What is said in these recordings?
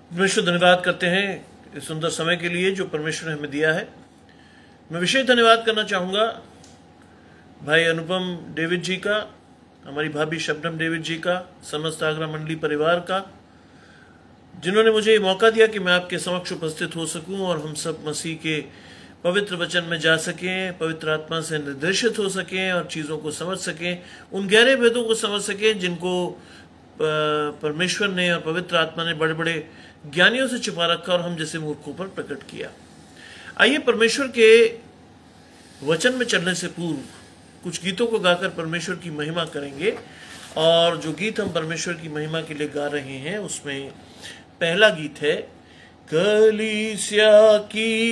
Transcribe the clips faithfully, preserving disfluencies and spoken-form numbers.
परमेश्वर धन्यवाद करते हैं इस सुंदर समय के लिए जो परमेश्वर ने हमें दिया है। मैं विशेष धन्यवाद करना चाहूँगा भाई अनुपम डेविड जी का, हमारी भाभी शबनम डेविड जी का, समस्त आगरा मंडली परिवार का, जिन्होंने मुझे ये मौका दिया कि मैं आपके समक्ष उपस्थित हो सकूं और हम सब मसीह के पवित्र वचन में जा सकें, पवित्र आत्मा से निर्देशित हो सकें और चीज़ों को समझ सकें, उन गहरे भेदों को समझ सकें जिनको परमेश्वर ने और पवित्र आत्मा ने बड़े बड़े ज्ञानियों से छिपा रखा और हम जैसे मूर्खों पर प्रकट किया। आइए परमेश्वर के वचन में चलने से पूर्व कुछ गीतों को गाकर परमेश्वर की महिमा करेंगे। और जो गीत हम परमेश्वर की महिमा के लिए गा रहे हैं उसमें पहला गीत है कलीसिया की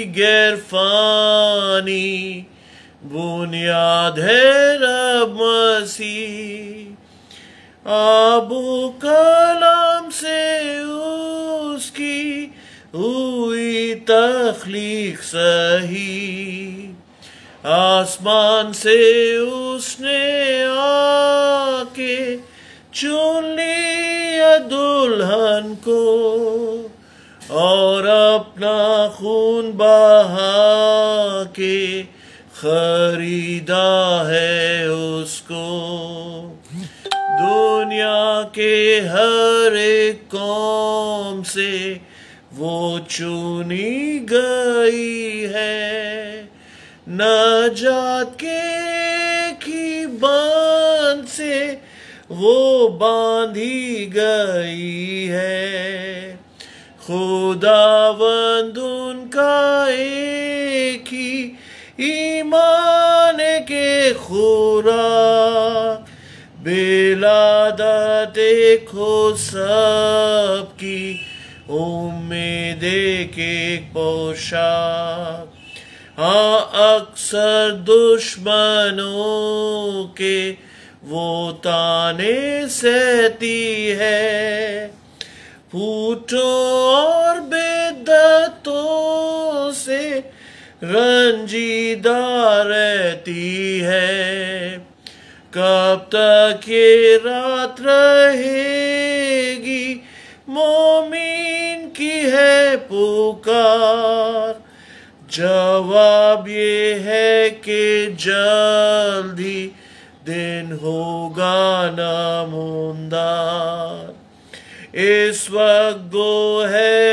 गैरफानी बुनियाद है रब मसीह, अबू कलाम से उसकी हुई तख्लीक सही, आसमान से उसने आके चुन लिया दुल्हन को और अपना खून बहा के खरीदा है उसको। दुनिया के हर एक कौम से वो चुनी गई है, नजात के की बांध से वो बांधी गई है। खुदावंद उनका एक ही ईमान के खुराक, बिलादत देखो सबकी उम्मीद के पोशाक। हाँ अक्सर दुश्मनों के वो ताने सहती है, फूटों और बेदतों से रंजीदा रहती है। कब तक ये रात रहेगी मोमीन की है पुकार, जवाब ये है कि जल्दी दिन होगा नमूनदार। इस वक्त वो है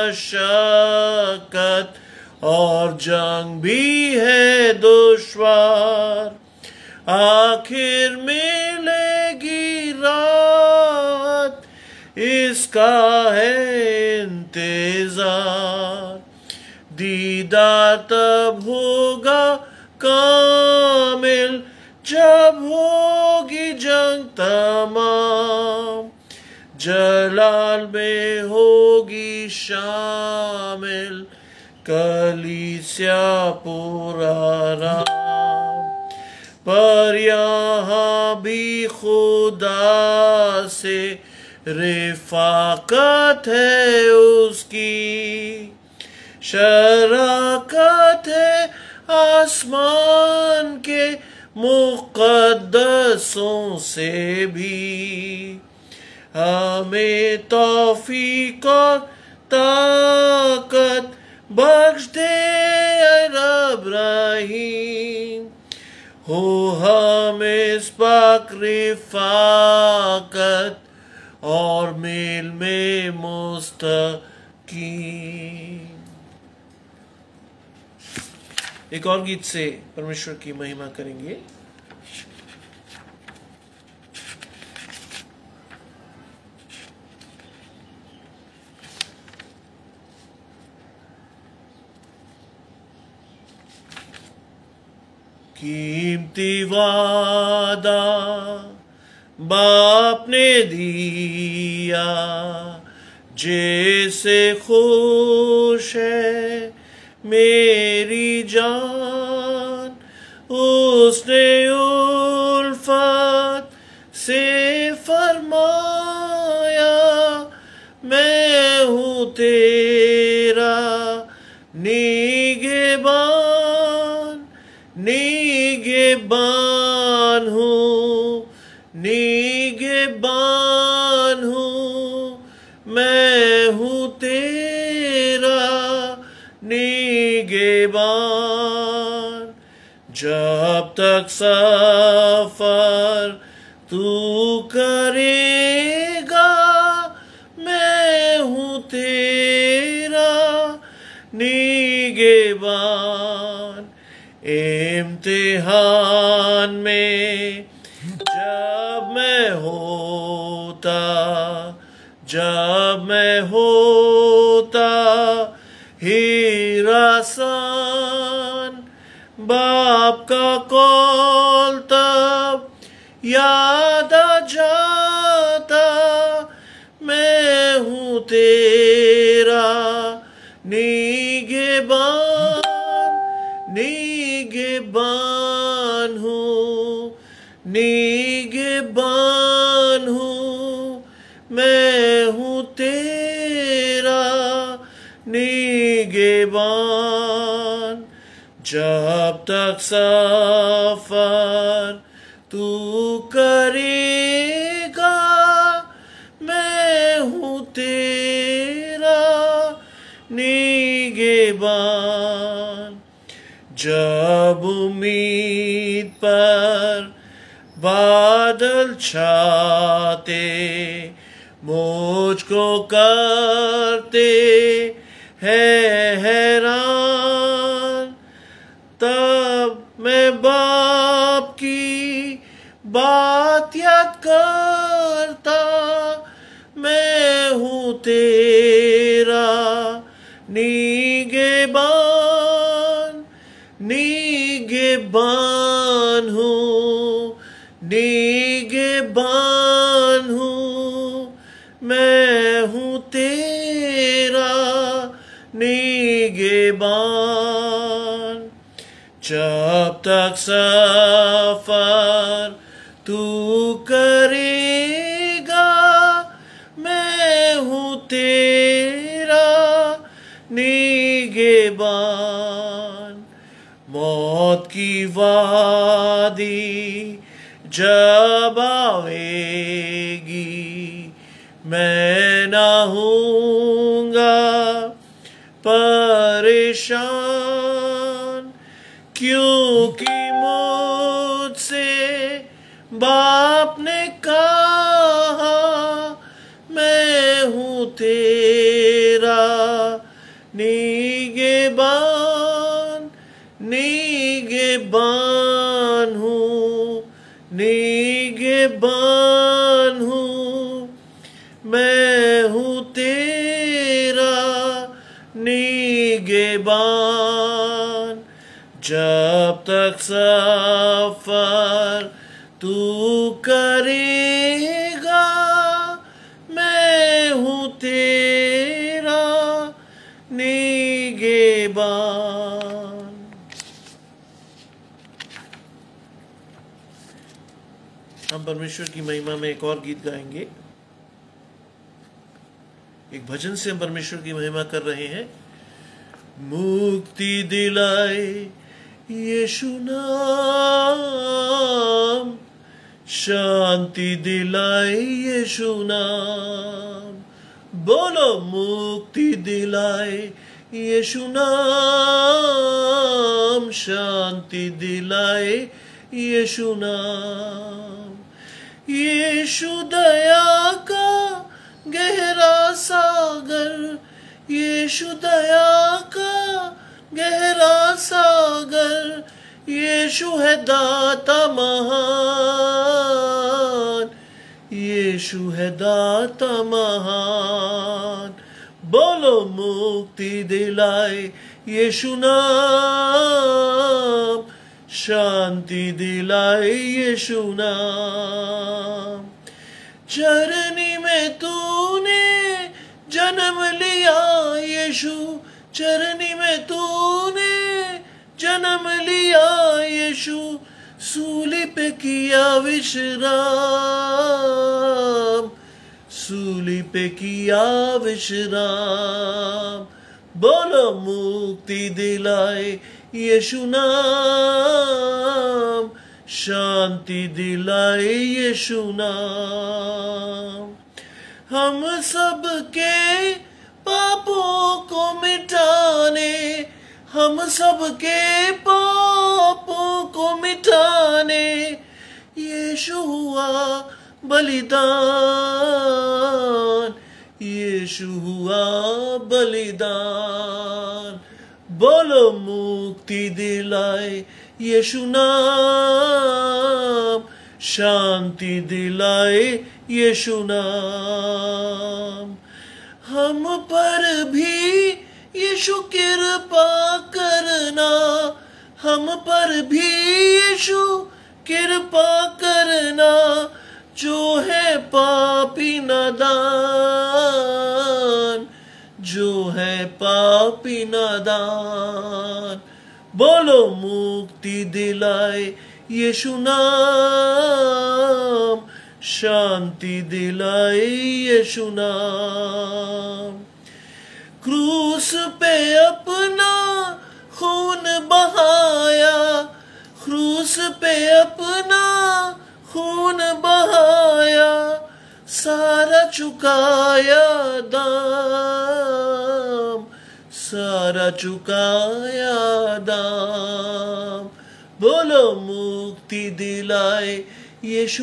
मशक्कत और जंग भी है दुश्वार, आखिर मिलेगी रात इसका है इंतजार। दीदार तब होगा कामिल जब होगी जंग तमाम, जलाल में होगी शामिल कलीसिया पूरा राम। पर यहाँ भी खुदा से रिफाकत है उसकी, शराकत है आसमान के मुक़द्दसों से भी। हमें तौफीक और ताकत बख्श दे रब रहीम, हो हमें इस पाक रिफाकत और मेल में मुस्तकीम। एक और गीत से परमेश्वर की महिमा करेंगे। कीमती वादा बाप ने दिया, जैसे खुश है मेरी जान, उसने उल्फत से फरमाया मैं हूँ तेरा निगहबान, निगहबान हूँ, निगहबान हूँ, मैं हूँ तेरा निगहबान, जब तक सफर तू करेगा मैं हूँ तेरा निगहबान। इम्तिहान में जब मैं होता जब मैं होता हिरासान, बाप का कौल तब याद आ जाता, मैं हूँ तेरा निगहबान, निगहबान हूँ, निगहबान हूँ, मैं हूँ तेरा निगहबान। जब तक सफर तू करेगा मैं हूँ तेरा निगहबान। जब उम्मीद पर बादल छाते मुझको करते हैं हैरान, तब मैं बाप की बात याद करता, मैं हूँ तेरा निगहबान, निगहबान हूँ, निगहबान हूँ, मैं हूँ तेरा निगहबान। जब तक सफर तू करेगा मैं हूँ तेरा निगहबान। मौत की वादी जब आवेगी मैं ना होऊंगा परेशान, क्योंकि मुझसे बाप ने कहा मैं हूँ तेरा निगहबान, निगहबान हूँ, निगहबान हूँ, मैं हूँ तेरा निगहबान। जब तक सफर तू करेगा मैं हूँ तेरा निगहबान। हम परमेश्वर की महिमा में एक और गीत गाएंगे। एक भजन से हम परमेश्वर की महिमा कर रहे हैं। मुक्ति दिलाए यीशु नाम, शांति दिलाए यीशु नाम, बोलो मुक्ति दिलाए यीशु नाम, शांति दिलाए यीशु नाम। यीशु दया का गहरा सागर, यीशु दया का गहरा सागर, यीशु है दाता महान, यीशु है दाता महान। बोलो मुक्ति दिलाए यीशु नाम, शांति दिलाए यीशु नाम। चरनी में तूने जन्म लिया यीशु, चरनी में तूने जन्म लिया यीशु, सूली पे किया विश्राम, सूली पे किया विश्राम। बोलो मुक्ति दिलाए यीशु नाम, शांति दिलाए यीशु नाम। हम सब के मिटाने, हम सबके पापों को मिटाने यीशु हुआ बलिदान, यीशु हुआ बलिदान। बोलो मुक्ति दिलाए यीशु नाम, शांति दिलाए यीशु नाम। हम पर भी यीशु कृपा करना, हम पर भी यीशु कृपा करना, जो है पापी नादान, जो है पापी नादान। बोलो मुक्ति दिलाए यीशु नाम, शांति दिलाए यीशु नाम। क्रूस पे अपना खून बहाया, क्रूस पे अपना खून बहाया, सारा चुकाया दाम, सारा चुकाया दाम। बोलो मुक्ति दिलाए यीशु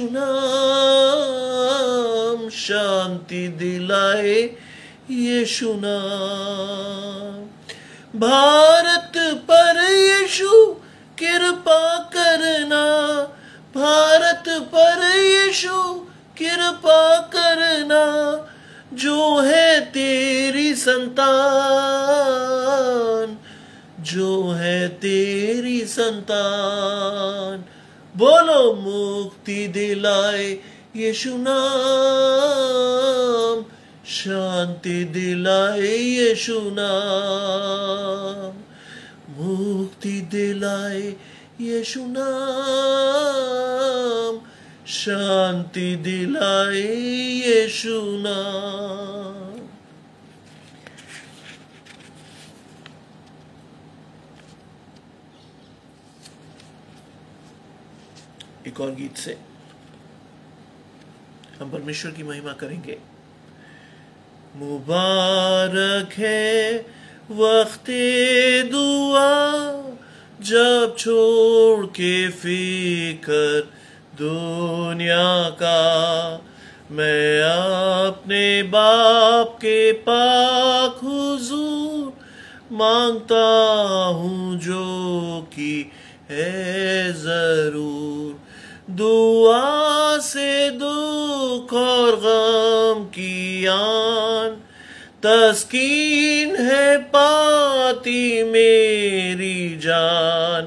नाम, शांति दिलाए यीशु नाम। भारत पर यीशु कृपा करना, भारत पर यीशु कृपा करना, जो है तेरी संतान, जो है तेरी संतान। बोलो मुक्ति दिलाए यीशु नाम, शांति दिलाए यीशु नाम। मुक्ति दिलाए यीशु नाम, शांति दिलाए यीशु नाम। एक और गीत से हम परमेश्वर की महिमा करेंगे। मुबारक है वक्ते दुआ, जब छोड़ के फिकर दुनिया का, मैं अपने बाप के पाक हुजूर मांगता हूँ जो कि है जरूर। दुआ से दुख और गम की आन, तस्कीन है पाती मेरी जान।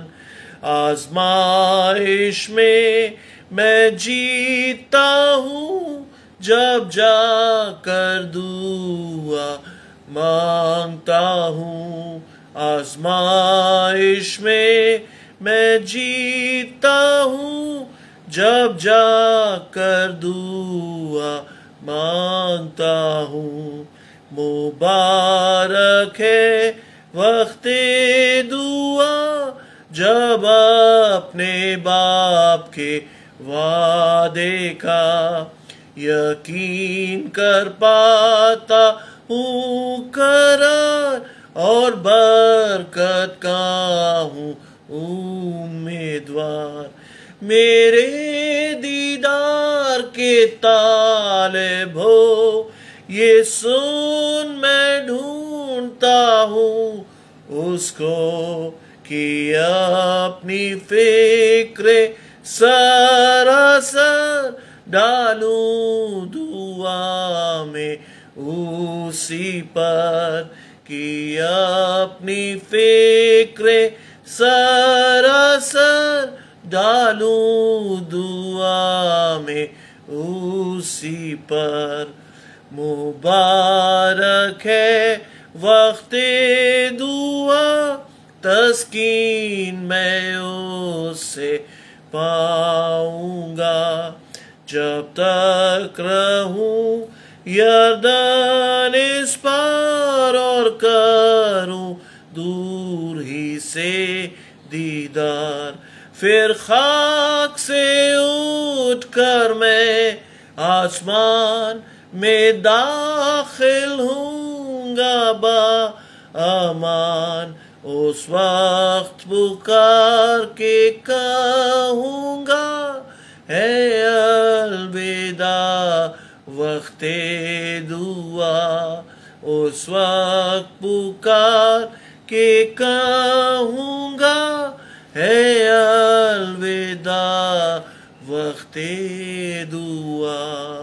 आजमाइश में मैं जीता हूँ, जब जाकर दुआ मांगता हूँ। आजमाइश में मैं जीता हूँ, जब जाकर दुआ मांगता हूँ। मुबारक है वक्ते दुआ, जब अपने बाप के वादे का यकीन कर पाता हूँ करार, और बरकत का हूँ उम्मीदवार। मेरे दीदार के तालिब हो, ये सुन मैं ढूंढता हूँ उसको, कि अपनी फिक्रे सरासर डालूं दुआ में उसी पर, कि अपनी फिक्रे सरासर डालूं दुआ में उसी पर। मुबारक है वक्ते दुआ, तस्कीन मैं उससे पाऊंगा। जब तक रहूं यरदन इस पार, और करूं दूर ही से दीदार। फिर खाक से उठकर मैं आसमान में दाखिल हूँगा, बा अमान। उस वक्त पुकार के कहूँगा है अलविदा वक्ते दुआ। उस वक्त पुकार के कहूँगा है अलविदा वक्ते दुआ।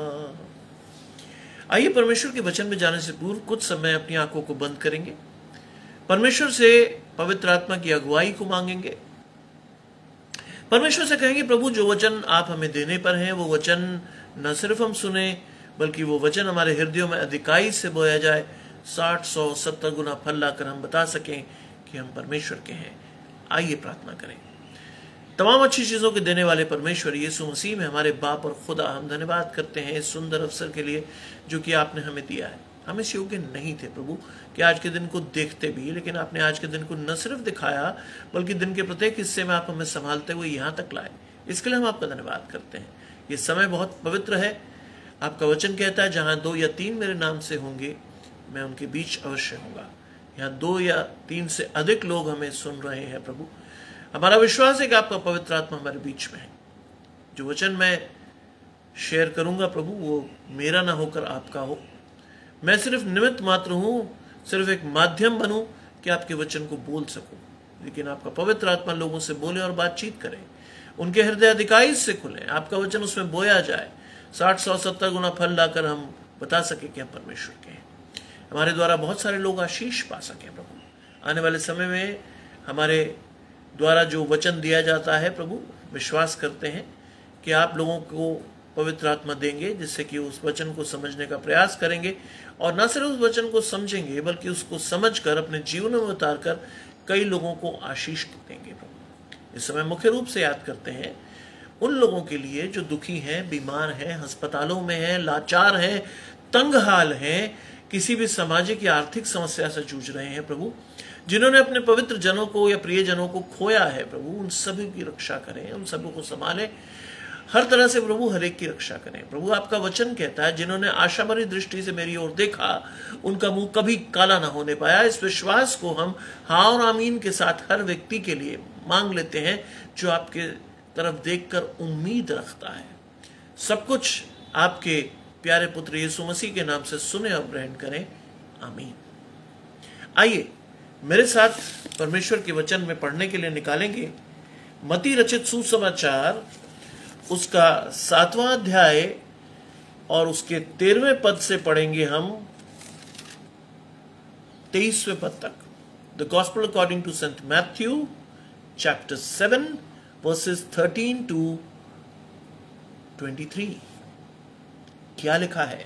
आइए परमेश्वर के वचन में जाने से पूर्व कुछ समय अपनी आंखों को बंद करेंगे, परमेश्वर से पवित्र आत्मा की अगुवाई को मांगेंगे। परमेश्वर से कहेंगे, प्रभु जो वचन आप हमें देने पर हैं वो वचन न सिर्फ हम सुने बल्कि वो वचन हमारे हृदयों में अधिकाई से बोया जाए, साठ सौ सत्तर गुना फल लाकर हम बता सकें कि हम परमेश्वर के हैं। आइए प्रार्थना करें। तमाम अच्छी चीजों के देने वाले परमेश्वर यीशु मसीह में हमारे बाप और खुदा, हम धन्यवाद करते हैं इस सुंदर अवसर के लिए जो कि आपने हमें दिया है। हम इस योग्य नहीं थे प्रभु कि आज के दिन को देखते भी, लेकिन आपने आज के दिन को न सिर्फ दिखाया बल्कि दिन के प्रत्येक हिस्से में आप हमें संभालते हुए यहाँ तक लाए। इसके लिए हम आपका धन्यवाद करते हैं। ये समय बहुत पवित्र है। आपका वचन कहता है, जहाँ दो या तीन मेरे नाम से होंगे मैं उनके बीच अवश्य होगा। यहाँ दो या तीन से अधिक लोग हमें सुन रहे हैं प्रभु। हमारा विश्वास है कि आपका पवित्र आत्मा हमारे बीच में है। जो वचन मैं शेयर करूंगा प्रभु वो मेरा ना होकर आपका हो। मैं सिर्फ निमित्त मात्र हूं, सिर्फ एक माध्यम बनूं कि आपके वचन को बोल सकूं, लेकिन आपका पवित्र आत्मा लोगों से बोले और बातचीत करे, उनके हृदय अधिकाई से खुले, आपका वचन उसमें बोया जाए, साठ सौ सत्तर गुना फल लाकर हम बता सके कि हम परमेश्वर के हैं। हमारे द्वारा बहुत सारे लोग आशीष पा सके प्रभु। आने वाले समय में हमारे द्वारा जो वचन दिया जाता है प्रभु, विश्वास करते हैं कि आप लोगों को पवित्र आत्मा देंगे जिससे कि उस वचन को समझने का प्रयास करेंगे, और न सिर्फ उस वचन को समझेंगे बल्कि उसको समझकर अपने जीवन में उतारकर कई लोगों को आशीष देंगे प्रभु। इस समय मुख्य रूप से याद करते हैं उन लोगों के लिए जो दुखी हैं, बीमार हैं, अस्पतालों में हैं, लाचार हैं, तंगहाल हैं, किसी भी सामाजिक या आर्थिक समस्या से जूझ रहे हैं प्रभु, जिन्होंने अपने पवित्र जनों को या प्रियजनों को खोया है प्रभु, उन सभी की रक्षा करें, उन सभी को संभालें हर तरह से प्रभु, हर एक की रक्षा करें प्रभु। आपका वचन कहता है, जिन्होंने आशा भरी दृष्टि से मेरी ओर देखा उनका मुंह कभी काला ना होने पाया। इस विश्वास को हम हाँ और आमीन के साथ हर व्यक्ति के लिए मांग लेते हैं जो आपके तरफ देखकर उम्मीद रखता है। सब कुछ आपके प्यारे पुत्र यीशु मसीह के नाम से सुने और ग्रहण करें, आमीन। आइए मेरे साथ परमेश्वर के वचन में पढ़ने के लिए निकालेंगे मत्ती रचित सुसमाचार, उसका सातवां अध्याय और उसके तेरहवें पद से पढ़ेंगे हम तेईसवें पद तक। The gospel according to Saint Matthew chapter seven verses thirteen to twenty three. क्या लिखा है?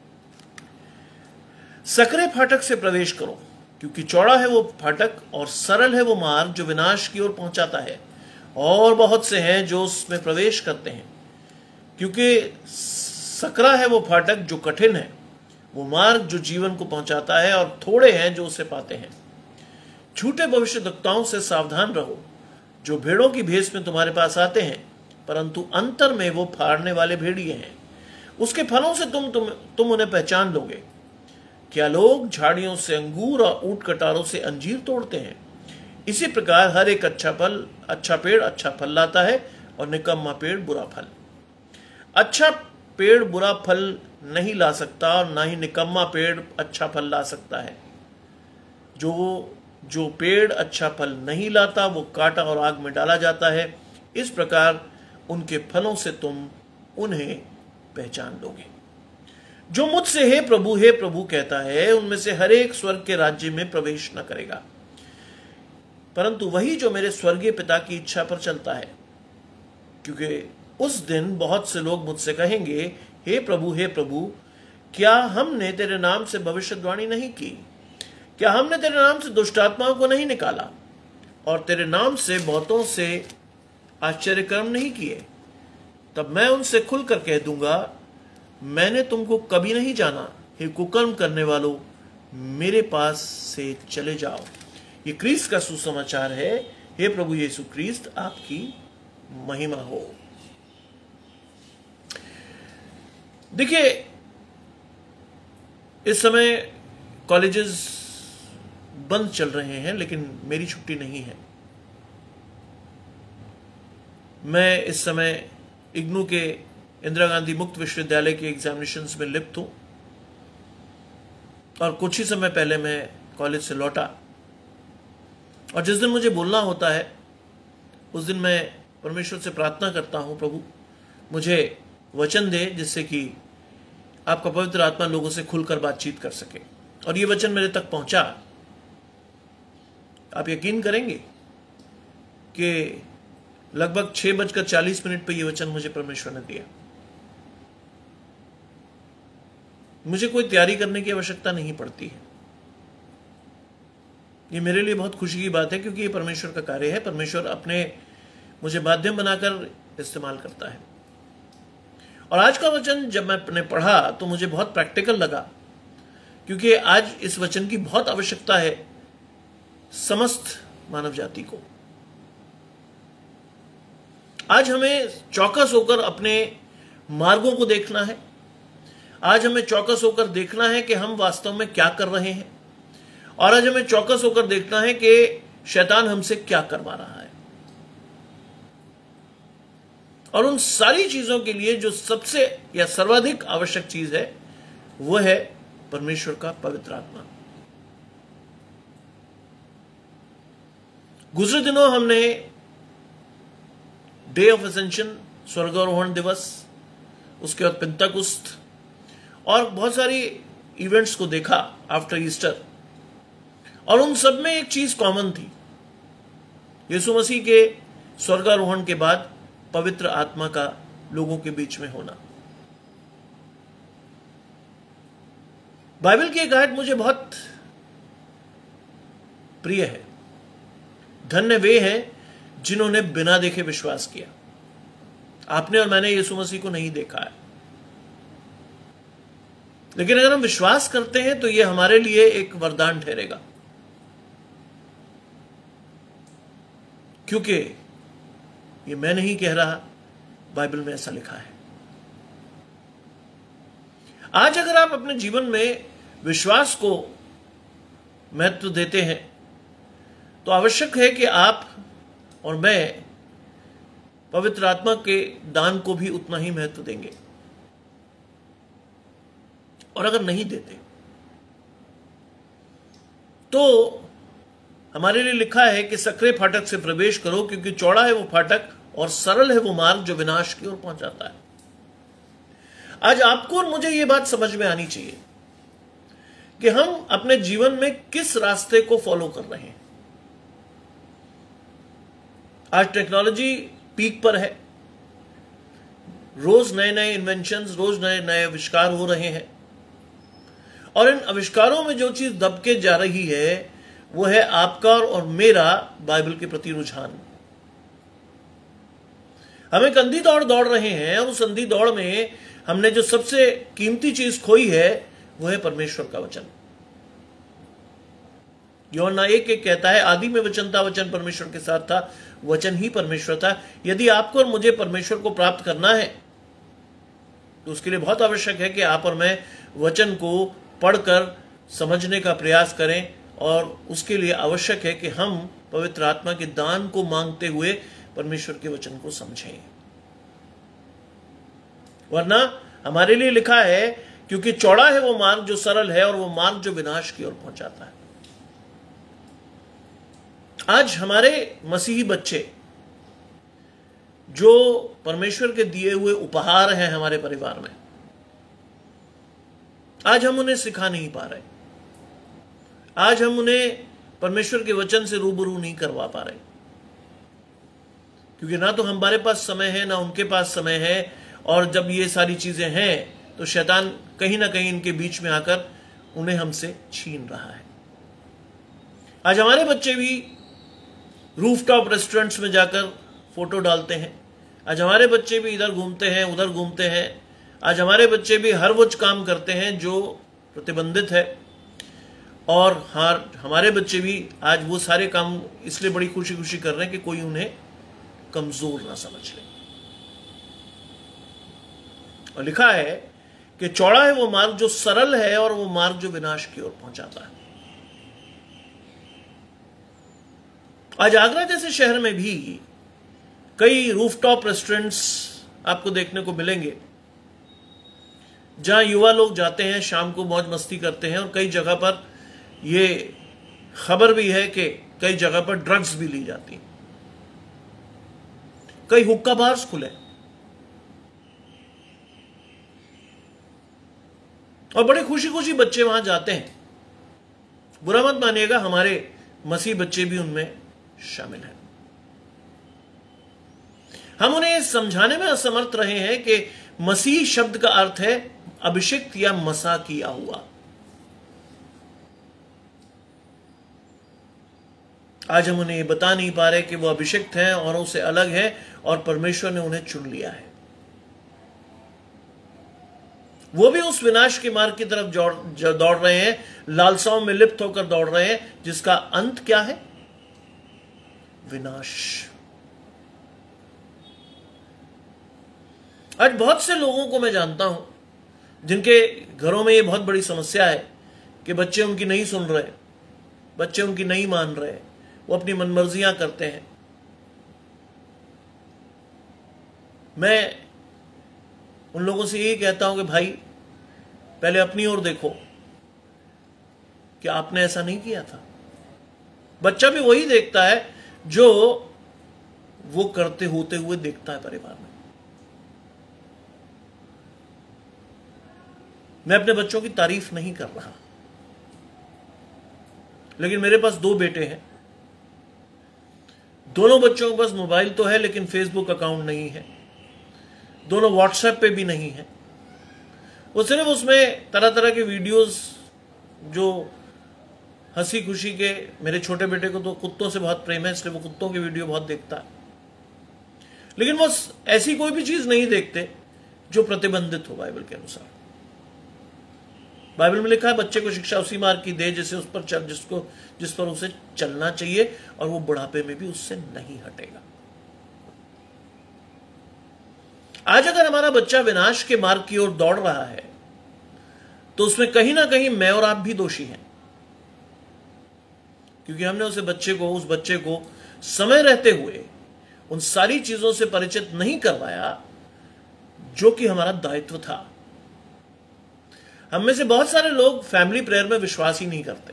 सकरे फाटक से प्रवेश करो, क्योंकि चौड़ा है वो फाटक और सरल है वो मार्ग जो विनाश की ओर पहुंचाता है, और बहुत से हैं जो उसमें प्रवेश करते हैं। क्योंकि सकरा है वो फाटक जो कठिन है, वो मार्ग जो जीवन को पहुंचाता है, और थोड़े हैं जो उसे पाते हैं। झूठे भविष्यद्वक्ताओं से सावधान रहो, जो भेड़ों की भेष में तुम्हारे पास आते हैं, परंतु अंतर में वो फाड़ने वाले भेड़िए हैं। उसके फलों से तुम तुम तुम उन्हें पहचान लोगे। क्या लोग झाड़ियों से अंगूर और ऊंट कटारों से अंजीर तोड़ते हैं? इसी प्रकार हर एक अच्छा फल अच्छा पेड़ अच्छा फल लाता है, और निकम्मा पेड़ बुरा फल। अच्छा पेड़ बुरा फल नहीं ला सकता, और ना ही निकम्मा पेड़ अच्छा फल ला सकता है। जो जो पेड़ अच्छा फल नहीं लाता वो काटा और आग में डाला जाता है। इस प्रकार उनके फलों से तुम उन्हें पहचान लोगे। जो मुझसे हे प्रभु हे प्रभु कहता है, उनमें से हर एक स्वर्ग के राज्य में प्रवेश न करेगा, परंतु वही जो मेरे स्वर्गीय पिता की इच्छा पर चलता है। क्योंकि उस दिन बहुत से लोग मुझसे कहेंगे, हे प्रभु हे प्रभु, क्या हमने तेरे नाम से भविष्यवाणी नहीं की? क्या हमने तेरे नाम से दुष्ट आत्माओं को नहीं निकाला, और तेरे नाम से बहुतों से आश्चर्य कर्म नहीं किए? तब मैं उनसे खुलकर कह दूंगा, मैंने तुमको कभी नहीं जाना, हे कुकर्म करने वालों, मेरे पास से चले जाओ। ये क्रिस्त का सुसमाचार है। हे प्रभु यीशु क्रिस्त, आपकी महिमा हो। देखिए, इस समय कॉलेजेस बंद चल रहे हैं, लेकिन मेरी छुट्टी नहीं है। मैं इस समय इग्नू के इंदिरा गांधी मुक्त विश्वविद्यालय के एग्जामिनेशंस में लिप्त हूं और कुछ ही समय पहले मैं कॉलेज से लौटा। और जिस दिन मुझे बोलना होता है उस दिन मैं परमेश्वर से प्रार्थना करता हूं, प्रभु मुझे वचन दे जिससे कि आपका पवित्र आत्मा लोगों से खुलकर बातचीत कर सके। और ये वचन मेरे तक पहुंचा। आप यकीन करेंगे कि लगभग छह बजकर चालीस मिनट पर यह वचन मुझे परमेश्वर ने दिया। मुझे कोई तैयारी करने की आवश्यकता नहीं पड़ती है। ये मेरे लिए बहुत खुशी की बात है, क्योंकि ये परमेश्वर का कार्य है। परमेश्वर अपने मुझे माध्यम बनाकर इस्तेमाल करता है। और आज का वचन जब मैंने पढ़ा तो मुझे बहुत प्रैक्टिकल लगा, क्योंकि आज इस वचन की बहुत आवश्यकता है समस्त मानव जाति को। आज हमें चौकस होकर अपने मार्गों को देखना है। आज हमें चौकस होकर देखना है कि हम वास्तव में क्या कर रहे हैं, और आज हमें चौकस होकर देखना है कि शैतान हमसे क्या करवा रहा है। और उन सारी चीजों के लिए जो सबसे या सर्वाधिक आवश्यक चीज है वो है परमेश्वर का पवित्र आत्मा। गुजरे दिनों हमने डे ऑफ असेंशन, स्वर्गारोहण दिवस, उसके बाद पेंतकुस्त और बहुत सारी इवेंट्स को देखा आफ्टर ईस्टर। और उन सब में एक चीज कॉमन थी, यीशु मसीह के स्वर्गारोहण के बाद पवित्र आत्मा का लोगों के बीच में होना। बाइबल की एक आयत मुझे बहुत प्रिय है। धन्य वे हैं जिन्होंने बिना देखे विश्वास किया। आपने और मैंने यीशु मसीह को नहीं देखा है, लेकिन अगर हम विश्वास करते हैं तो यह हमारे लिए एक वरदान ठहरेगा, क्योंकि ये मैं नहीं कह रहा, बाइबल में ऐसा लिखा है। आज अगर आप अपने जीवन में विश्वास को महत्व देते हैं तो आवश्यक है कि आप और मैं पवित्र आत्मा के दान को भी उतना ही महत्व देंगे। और अगर नहीं देते तो हमारे लिए लिखा है कि सकरे फाटक से प्रवेश करो, क्योंकि चौड़ा है वो फाटक और सरल है वो मार्ग जो विनाश की ओर पहुंचाता है। आज आपको और मुझे ये बात समझ में आनी चाहिए कि हम अपने जीवन में किस रास्ते को फॉलो कर रहे हैं। आज टेक्नोलॉजी पीक पर है, रोज नए नए इन्वेंशंस, रोज नए नए आविष्कार हो रहे हैं, और इन आविष्कारों में जो चीज दबके जा रही है वो है आपका और मेरा बाइबल के प्रति रुझान। हम एक अंधी दौड़ दौड़ रहे हैं, और उस अंधी दौड़ में हमने जो सबसे कीमती चीज खोई है वो है परमेश्वर का वचन। यूहन्ना एक एक कहता है, आदि में वचन था, वचन परमेश्वर के साथ था, वचन ही परमेश्वर था। यदि आपको और मुझे परमेश्वर को प्राप्त करना है तो उसके लिए बहुत आवश्यक है कि आप और मैं वचन को पढ़कर समझने का प्रयास करें, और उसके लिए आवश्यक है कि हम पवित्र आत्मा के दान को मांगते हुए परमेश्वर के वचन को समझें। वरना हमारे लिए लिखा है, क्योंकि चौड़ा है वो मार्ग जो सरल है और वो मार्ग जो विनाश की ओर पहुंचाता है। आज हमारे मसीही बच्चे जो परमेश्वर के दिए हुए उपहार हैं हमारे परिवार में, आज हम उन्हें सिखा नहीं पा रहे। आज हम उन्हें परमेश्वर के वचन से रूबरू नहीं करवा पा रहे, क्योंकि ना तो हमारे पास समय है ना उनके पास समय है। और जब ये सारी चीजें हैं तो शैतान कहीं ना कहीं इनके बीच में आकर उन्हें हमसे छीन रहा है। आज हमारे बच्चे भी रूफटॉप रेस्टोरेंट्स में जाकर फोटो डालते हैं। आज हमारे बच्चे भी इधर घूमते हैं, उधर घूमते हैं। आज हमारे बच्चे भी हर वो काम करते हैं जो प्रतिबंधित है, और हर हमारे बच्चे भी आज वो सारे काम इसलिए बड़ी खुशी खुशी कर रहे हैं कि कोई उन्हें कमजोर ना समझ ले। और लिखा है कि चौड़ा है वो मार्ग जो सरल है और वो मार्ग जो विनाश की ओर पहुंचाता है। आज आगरा जैसे शहर में भी कई रूफटॉप रेस्टोरेंट्स आपको देखने को मिलेंगे जहां युवा लोग जाते हैं, शाम को मौज मस्ती करते हैं, और कई जगह पर यह खबर भी है कि कई जगह पर ड्रग्स भी ली जाती हैं। कई हुक्का बार्स खुले और बड़े खुशी खुशी बच्चे वहां जाते हैं। बुरा मत मानिएगा, हमारे मसीह बच्चे भी उनमें शामिल हैं। हम उन्हें समझाने में असमर्थ रहे हैं कि मसीह शब्द का अर्थ है अभिषिक्त या मसा किया हुआ। आज हम उन्हें बता नहीं पा रहे कि वो अभिषिक्त हैं, औरों से अलग है, और परमेश्वर ने उन्हें चुन लिया है। वो भी उस विनाश के मार्ग की तरफ दौड़ रहे हैं, लालसाओं में लिप्त होकर दौड़ रहे हैं, जिसका अंत क्या है? विनाश। आज बहुत से लोगों को मैं जानता हूं जिनके घरों में ये बहुत बड़ी समस्या है कि बच्चे उनकी नहीं सुन रहे, बच्चे उनकी नहीं मान रहे, वो अपनी मनमर्जियां करते हैं। मैं उन लोगों से यही कहता हूं कि भाई पहले अपनी ओर देखो कि आपने ऐसा नहीं किया था। बच्चा भी वही देखता है जो वो करते होते हुए देखता है परिवार में। मैं अपने बच्चों की तारीफ नहीं कर रहा, लेकिन मेरे पास दो बेटे हैं। दोनों बच्चों के पास मोबाइल तो है, लेकिन फेसबुक अकाउंट नहीं है। दोनों व्हाट्सएप पे भी नहीं है। वो सिर्फ उसमें तरह तरह के वीडियोस जो हंसी खुशी के, मेरे छोटे बेटे को तो कुत्तों से बहुत प्रेम है, इसलिए वो कुत्तों की वीडियो बहुत देखता है, लेकिन वो ऐसी कोई भी चीज नहीं देखते जो प्रतिबंधित हो बाइबल के अनुसार। बाइबल में लिखा है बच्चे को शिक्षा उसी मार्ग की दे जिसे उस पर चल जिसको जिस पर उसे चलना चाहिए, और वो बुढ़ापे में भी उससे नहीं हटेगा। आज अगर हमारा बच्चा विनाश के मार्ग की ओर दौड़ रहा है तो उसमें कहीं ना कहीं मैं और आप भी दोषी हैं, क्योंकि हमने उसे बच्चे को उस बच्चे को समय रहते हुए उन सारी चीजों से परिचित नहीं करवाया जो कि हमारा दायित्व था। हम में से बहुत सारे लोग फैमिली प्रेयर में विश्वास ही नहीं करते,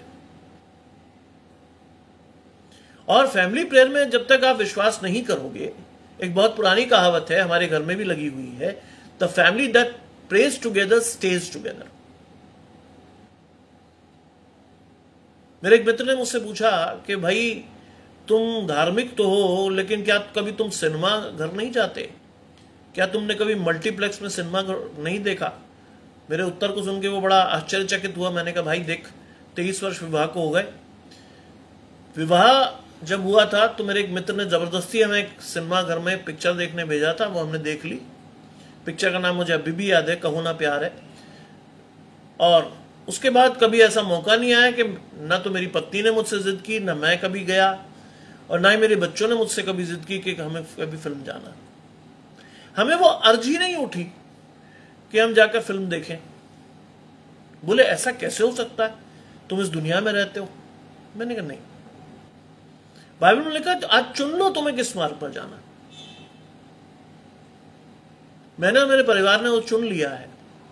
और फैमिली प्रेयर में जब तक आप विश्वास नहीं करोगे, एक बहुत पुरानी कहावत है, हमारे घर में भी लगी हुई है, the family that prays together stays together. मेरे एक मित्र ने मुझसे पूछा कि भाई तुम धार्मिक तो हो, लेकिन क्या कभी तुम सिनेमा घर नहीं जाते? क्या तुमने कभी मल्टीप्लेक्स में सिनेमा घर नहीं देखा? मेरे उत्तर को सुन के वो बड़ा आश्चर्यचकित हुआ। मैंने कहा भाई देख, तेईस वर्ष विवाह को हो गए। विवाह जब हुआ था तो मेरे एक मित्र ने जबरदस्ती हमें एक सिनेमा घर में पिक्चर देखने भेजा था, वो हमने देख ली। पिक्चर का नाम मुझे अभी भी याद है, कहो ना प्यार है। और उसके बाद कभी ऐसा मौका नहीं आया कि ना तो मेरी पत्नी ने मुझसे जिद की, ना मैं कभी गया, और ना ही मेरे बच्चों ने मुझसे कभी जिद की कि हमें कभी फिल्म जाना। हमें वो अर्ज ही नहीं उठी कि हम जाकर फिल्म देखें। बोले ऐसा कैसे हो सकता है, तुम इस दुनिया में रहते हो? मैंने कहा नहीं, बाइबल में लिखा आज चुन लो तुम्हें किस मार्ग पर जाना। मैंने और मेरे परिवार ने वो चुन लिया है,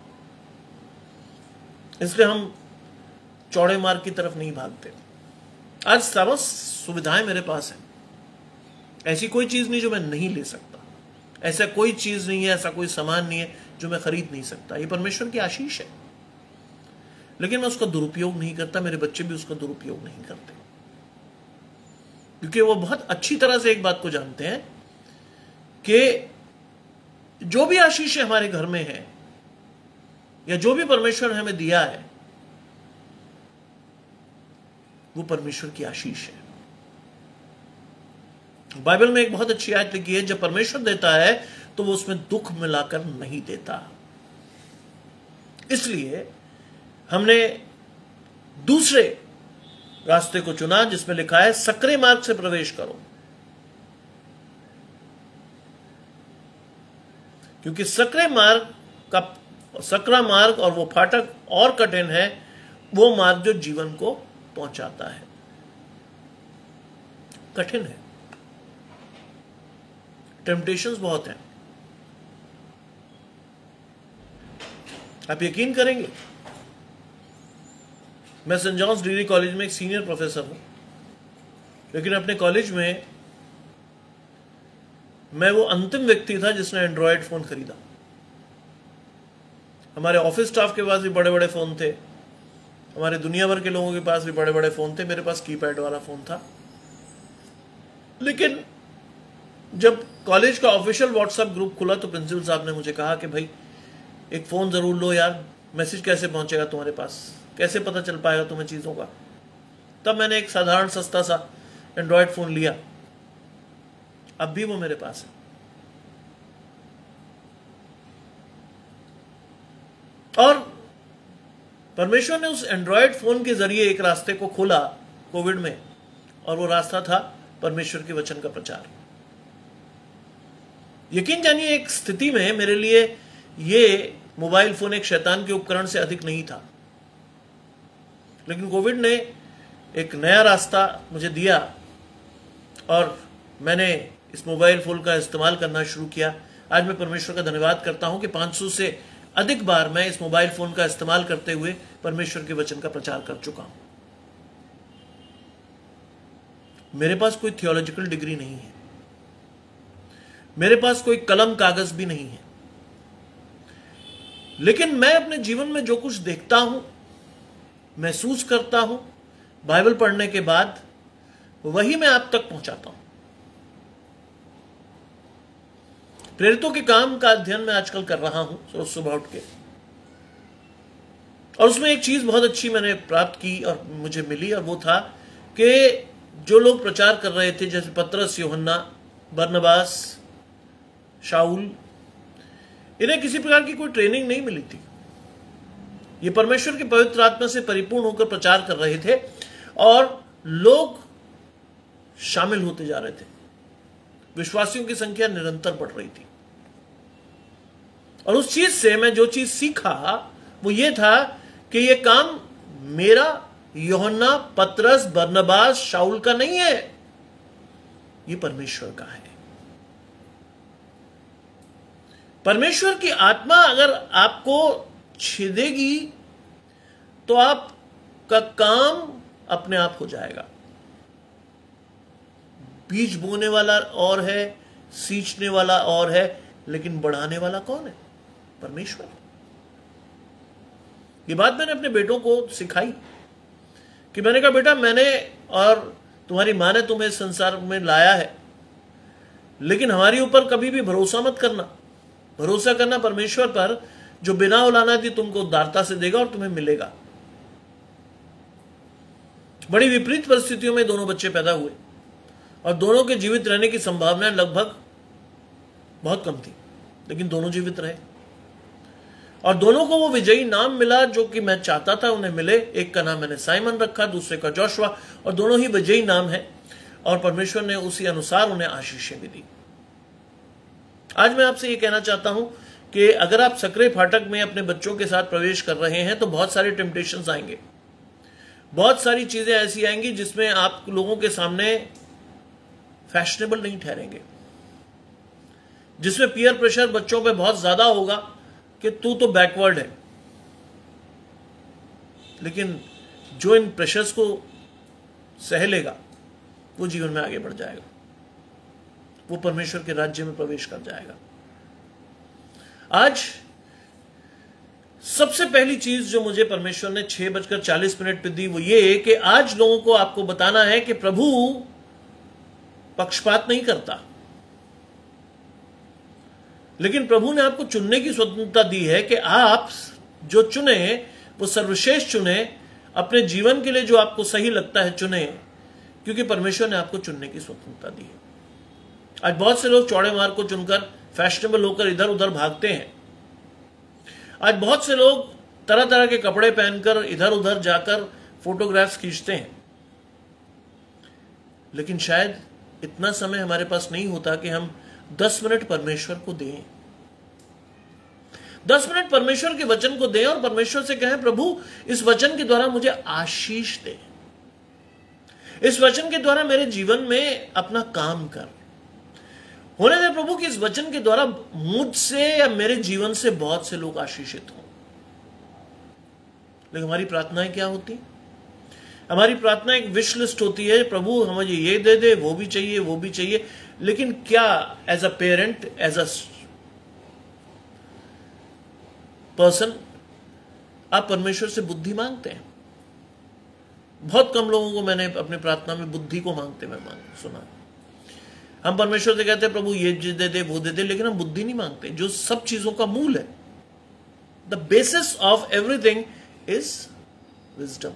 इसलिए हम चौड़े मार्ग की तरफ नहीं भागते। आज सब सुविधाएं मेरे पास हैं, ऐसी कोई चीज नहीं जो मैं नहीं ले सकता, ऐसा कोई चीज नहीं है, ऐसा कोई सामान नहीं है जो मैं खरीद नहीं सकता। ये परमेश्वर की आशीष है, लेकिन मैं उसका दुरुपयोग नहीं करता, मेरे बच्चे भी उसका दुरुपयोग नहीं करते, क्योंकि वो बहुत अच्छी तरह से एक बात को जानते हैं कि जो भी आशीष हमारे घर में है या जो भी परमेश्वर ने हमें दिया है वो परमेश्वर की आशीष है। बाइबल में एक बहुत अच्छी आयत लिखी है, जब परमेश्वर देता है तो वो उसमें दुख मिलाकर नहीं देता। इसलिए हमने दूसरे रास्ते को चुना जिसमें लिखा है सकरे मार्ग से प्रवेश करो, क्योंकि सकरे मार्ग का सकरा मार्ग और वो फाटक और कठिन है, वो मार्ग जो जीवन को पहुंचाता है। कठिन है, टेम्पटेशंस बहुत हैं। आप यकीन करेंगे, मैं सेंट जॉन्स डिग्री कॉलेज में एक सीनियर प्रोफेसर हूं, लेकिन अपने कॉलेज में मैं वो अंतिम व्यक्ति था जिसने एंड्रॉयड फोन खरीदा। हमारे ऑफिस स्टाफ के पास भी बड़े बड़े फोन थे, हमारे दुनिया भर के लोगों के पास भी बड़े बड़े फोन थे, मेरे पास कीपैड वाला फोन था। लेकिन जब कॉलेज का ऑफिशियल व्हाट्सएप ग्रुप खुला तो प्रिंसिपल साहब ने मुझे कहा कि भाई एक फोन जरूर लो यार, मैसेज कैसे पहुंचेगा तुम्हारे पास, कैसे पता चल पाएगा तुम्हें चीजों का। तब मैंने एक साधारण सस्ता सा एंड्रॉयड फोन लिया, अब भी वो मेरे पास है। और परमेश्वर ने उस एंड्रॉयड फोन के जरिए एक रास्ते को खोला कोविड में, और वो रास्ता था परमेश्वर के वचन का प्रचार। यकीन जानिए, एक स्थिति में मेरे लिए ये मोबाइल फोन एक शैतान के उपकरण से अधिक नहीं था, लेकिन कोविड ने एक नया रास्ता मुझे दिया और मैंने इस मोबाइल फोन का इस्तेमाल करना शुरू किया। आज मैं परमेश्वर का धन्यवाद करता हूं कि पाँच सौ से अधिक बार मैं इस मोबाइल फोन का इस्तेमाल करते हुए परमेश्वर के वचन का प्रचार कर चुका हूं। मेरे पास कोई थियोलॉजिकल डिग्री नहीं है, मेरे पास कोई कलम कागज भी नहीं है, लेकिन मैं अपने जीवन में जो कुछ देखता हूं, महसूस करता हूं, बाइबल पढ़ने के बाद वही मैं आप तक पहुंचाता हूं। प्रेरितों के काम का अध्ययन मैं आजकल कर रहा हूं रोज सुबह उठ के, और उसमें एक चीज बहुत अच्छी मैंने प्राप्त की और मुझे मिली, और वो था कि जो लोग प्रचार कर रहे थे, जैसे पतरस, यूहन्ना, बरनबास, शाऊल, इन्हें किसी प्रकार की कोई ट्रेनिंग नहीं मिली थी। ये परमेश्वर के पवित्र आत्मा से परिपूर्ण होकर प्रचार कर रहे थे और लोग शामिल होते जा रहे थे। विश्वासियों की संख्या निरंतर बढ़ रही थी। और उस चीज से मैं जो चीज सीखा वो ये था कि ये काम मेरा, यूहन्ना, पतरस, बरनबास, शाऊल का नहीं है, ये परमेश्वर का है। परमेश्वर की आत्मा अगर आपको छेदेगी तो आपका काम अपने आप हो जाएगा। बीज बोने वाला और है, सींचने वाला और है, लेकिन बढ़ाने वाला कौन है? परमेश्वर। ये बात मैंने अपने बेटों को सिखाई कि मैंने कहा, बेटा, मैंने और तुम्हारी मां ने तुम्हें संसार में लाया है, लेकिन हमारे ऊपर कभी भी भरोसा मत करना। भरोसा करना परमेश्वर पर, जो बिना औलाना दी तुमको उदारता से देगा और तुम्हें मिलेगा। बड़ी विपरीत परिस्थितियों में दोनों बच्चे पैदा हुए और दोनों के जीवित रहने की संभावना लगभग बहुत कम थी, लेकिन दोनों जीवित रहे और दोनों को वो विजयी नाम मिला जो कि मैं चाहता था उन्हें मिले। एक का नाम मैंने साइमन रखा, दूसरे का जोशुआ, और दोनों ही विजयी नाम है और परमेश्वर ने उसी अनुसार उन्हें आशीषें भी दी। आज मैं आपसे ये कहना चाहता हूं कि अगर आप सकरे फाटक में अपने बच्चों के साथ प्रवेश कर रहे हैं तो बहुत सारे टेम्पटेशंस आएंगे, बहुत सारी चीजें ऐसी आएंगी जिसमें आप लोगों के सामने फैशनेबल नहीं ठहरेंगे, जिसमें पीयर प्रेशर बच्चों पे बहुत ज्यादा होगा कि तू तो बैकवर्ड है। लेकिन जो इन प्रेशर्स को सह लेगा वो जीवन में आगे बढ़ जाएगा, वो परमेश्वर के राज्य में प्रवेश कर जाएगा। आज सबसे पहली चीज जो मुझे परमेश्वर ने छह बजकर चालीस मिनट पे दी वो ये कि आज लोगों को आपको बताना है कि प्रभु पक्षपात नहीं करता, लेकिन प्रभु ने आपको चुनने की स्वतंत्रता दी है कि आप जो चुने वो सर्वश्रेष्ठ चुने, अपने जीवन के लिए जो आपको सही लगता है चुने, क्योंकि परमेश्वर ने आपको चुनने की स्वतंत्रता दी है। आज बहुत से लोग चौड़े मार्ग को चुनकर फैशनेबल होकर इधर उधर भागते हैं। आज बहुत से लोग तरह तरह के कपड़े पहनकर इधर उधर जाकर फोटोग्राफ्स खींचते हैं, लेकिन शायद इतना समय हमारे पास नहीं होता कि हम दस मिनट परमेश्वर को दें, दस मिनट परमेश्वर के वचन को दें और परमेश्वर से कहें, प्रभु इस वचन के द्वारा मुझे आशीष दे, इस वचन के द्वारा मेरे जीवन में अपना काम कर। होने दे प्रभु कि इस वचन के द्वारा मुझसे या मेरे जीवन से बहुत से लोग आशीषित हों। लेकिन हमारी प्रार्थनाएं क्या होती? हमारी प्रार्थना एक विश लिस्ट होती है, प्रभु हमें ये दे दे, वो भी चाहिए, वो भी चाहिए। लेकिन क्या as a parent, as a person आप परमेश्वर से बुद्धि मांगते हैं? बहुत कम लोगों को मैंने अपनी प्रार्थना में बुद्धि को मांगते हुए मांग सुना। हम परमेश्वर से कहते हैं प्रभु ये दे दे, वो दे दे, लेकिन हम बुद्धि नहीं मांगते, जो सब चीजों का मूल है। The basis of everything is wisdom.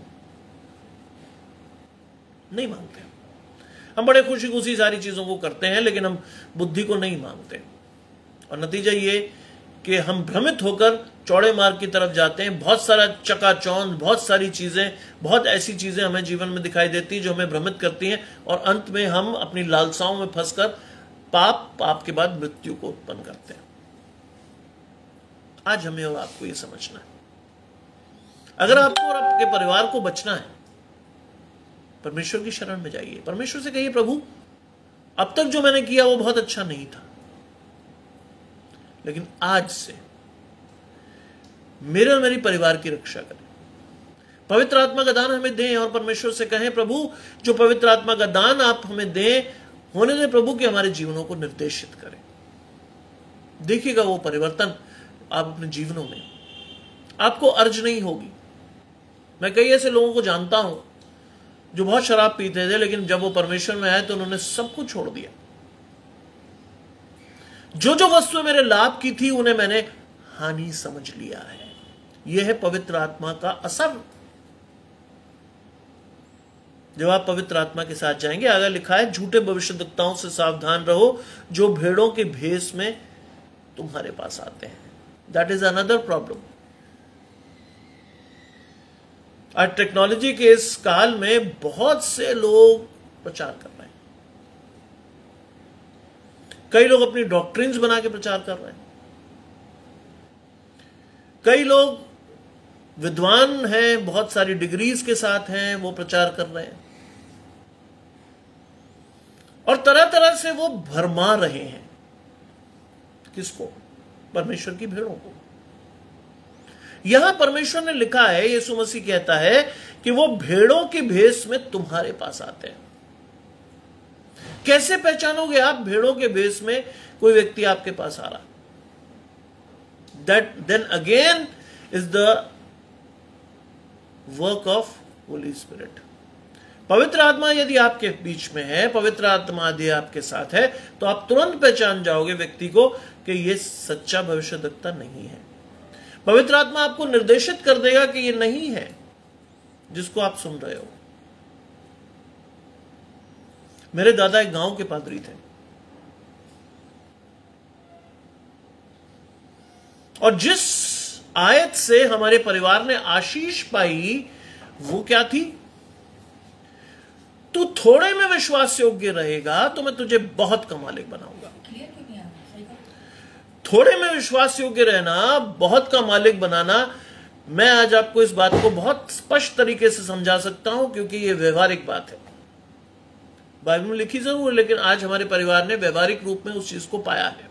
नहीं मांगते। हम बड़े खुशी खुशी सारी चीजों को करते हैं, लेकिन हम बुद्धि को नहीं मांगते, और नतीजा ये कि हम भ्रमित होकर चौड़े मार्ग की तरफ जाते हैं। बहुत सारा चकाचौंध, बहुत सारी चीजें, बहुत ऐसी चीजें हमें जीवन में दिखाई देती हैं जो हमें भ्रमित करती हैं, और अंत में हम अपनी लालसाओं में फंसकर पाप पाप के बाद मृत्यु को उत्पन्न करते हैं। आज हमें और आपको यह समझना है, अगर आपको और आपके परिवार को बचना है, परमेश्वर की शरण में जाइए। परमेश्वर से कहिए प्रभु अब तक जो मैंने किया वो बहुत अच्छा नहीं था, लेकिन आज से मेरे और मेरी परिवार की रक्षा करें। पवित्र आत्मा का दान हमें दें, और परमेश्वर से कहें प्रभु जो पवित्र आत्मा का दान आप हमें दें, होने दें प्रभु कि हमारे जीवनों को निर्देशित करें। देखिएगा वो परिवर्तन आप अपने जीवनों में, आपको अर्ज नहीं होगी। मैं कई ऐसे लोगों को जानता हूं जो बहुत शराब पीते थे, लेकिन जब वो परमेश्वर में आए तो उन्होंने सब कुछ छोड़ दिया। जो जो वस्तुएं मेरे लाभ की थी उन्हें मैंने हानि समझ लिया है। यह है पवित्र आत्मा का असर। जब आप पवित्र आत्मा के साथ जाएंगे, आगे लिखा है झूठे भविष्यद्वक्ताओं से सावधान रहो जो भेड़ों के भेष में तुम्हारे पास आते हैं। That is another problem. आज टेक्नोलॉजी के इस काल में बहुत से लोग प्रचार कर रहे हैं। कई लोग अपनी डॉक्ट्रिन्स बना के प्रचार कर रहे हैं। कई लोग विद्वान हैं, बहुत सारी डिग्रीज के साथ हैं, वो प्रचार कर रहे हैं, और तरह तरह से वो भरमा रहे हैं। किसको? परमेश्वर की भेड़ों को। यहां परमेश्वर ने लिखा है, यीशु मसीह कहता है कि वो भेड़ों के भेष में तुम्हारे पास आते हैं। कैसे पहचानोगे आप भेड़ों के भेष में कोई व्यक्ति आपके पास आ रहा? That then again is the work of Holy Spirit. पवित्र आत्मा यदि आपके बीच में है, पवित्र आत्मा यदि आपके साथ है, तो आप तुरंत पहचान जाओगे व्यक्ति को कि यह सच्चा भविष्यद्वक्ता नहीं है। पवित्र आत्मा आपको निर्देशित कर देगा कि यह नहीं है जिसको आप सुन रहे हो। मेरे दादा एक गांव के पादरी थे, और जिस आयत से हमारे परिवार ने आशीष पाई वो क्या थी? तू थोड़े में विश्वास योग्य रहेगा तो मैं तुझे बहुत का मालिक बनाऊंगा। थोड़े में विश्वास योग्य रहना, बहुत का मालिक बनाना। मैं आज आपको इस बात को बहुत स्पष्ट तरीके से समझा सकता हूं, क्योंकि यह व्यवहारिक बात है। बाइबल में लिखी जरूर है, लेकिन आज हमारे परिवार ने व्यवहारिक रूप में उस चीज को पाया है।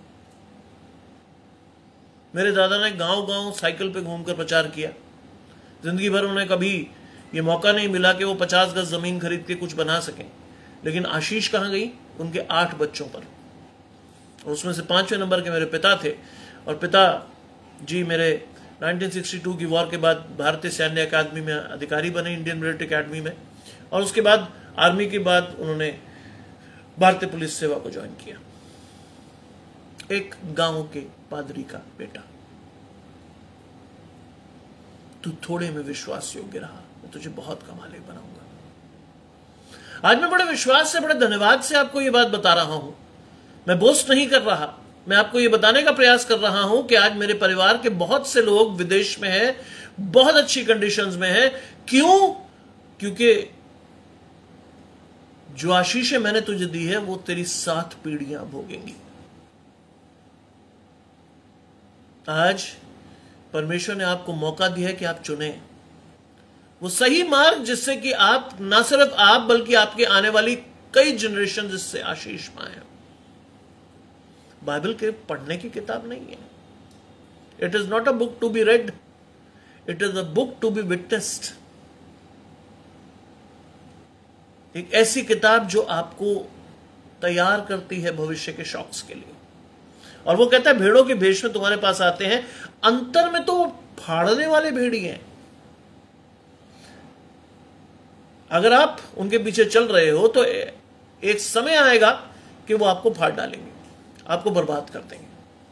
मेरे दादा ने गांव गांव साइकिल पे घूमकर प्रचार किया। जिंदगी भर उन्हें कभी ये मौका नहीं मिला कि वो पचास गज जमीन खरीद के कुछ बना सकें, लेकिन आशीष कहां गई? उनके आठ बच्चों पर, और उसमें से पांचवें नंबर के मेरे पिता थे। और पिता जी मेरे उन्नीस सौ बासठ की वॉर के बाद भारतीय सैन्य अकादमी में अधिकारी बने, इंडियन मिलिट्री अकादमी में, और उसके बाद आर्मी के बाद उन्होंने भारतीय पुलिस सेवा को ज्वाइन किया। एक गांव के पादरी का बेटा। तू थोड़े में विश्वास योग्य रहा, मैं तुझे बहुत का मालिक बनाऊंगा। आज मैं बड़े विश्वास से, बड़े धन्यवाद से आपको यह बात बता रहा हूं। मैं बोस्ट नहीं कर रहा, मैं आपको यह बताने का प्रयास कर रहा हूं कि आज मेरे परिवार के बहुत से लोग विदेश में हैं, बहुत अच्छी कंडीशंस में हैं। क्यों? क्योंकि जो आशीषें मैंने तुझे दी है वो तेरी सात पीढ़ियां भोगेंगी। आज परमेश्वर ने आपको मौका दिया है कि आप चुने। वो सही मार्ग जिससे कि आप ना सिर्फ आप बल्कि आपके आने वाली कई जनरेशन इससे आशीष पाए। बाइबल के पढ़ने की किताब नहीं है। It is not a book to be read, it is a book to be witnessed. एक ऐसी किताब जो आपको तैयार करती है भविष्य के शौक्स के लिए। और वो कहता है भेड़ों के भेष में तुम्हारे पास आते हैं, अंतर में तो वो फाड़ने वाले भेड़ी हैं। अगर आप उनके पीछे चल रहे हो तो एक समय आएगा कि वो आपको फाड़ डालेंगे, आपको बर्बाद कर देंगे।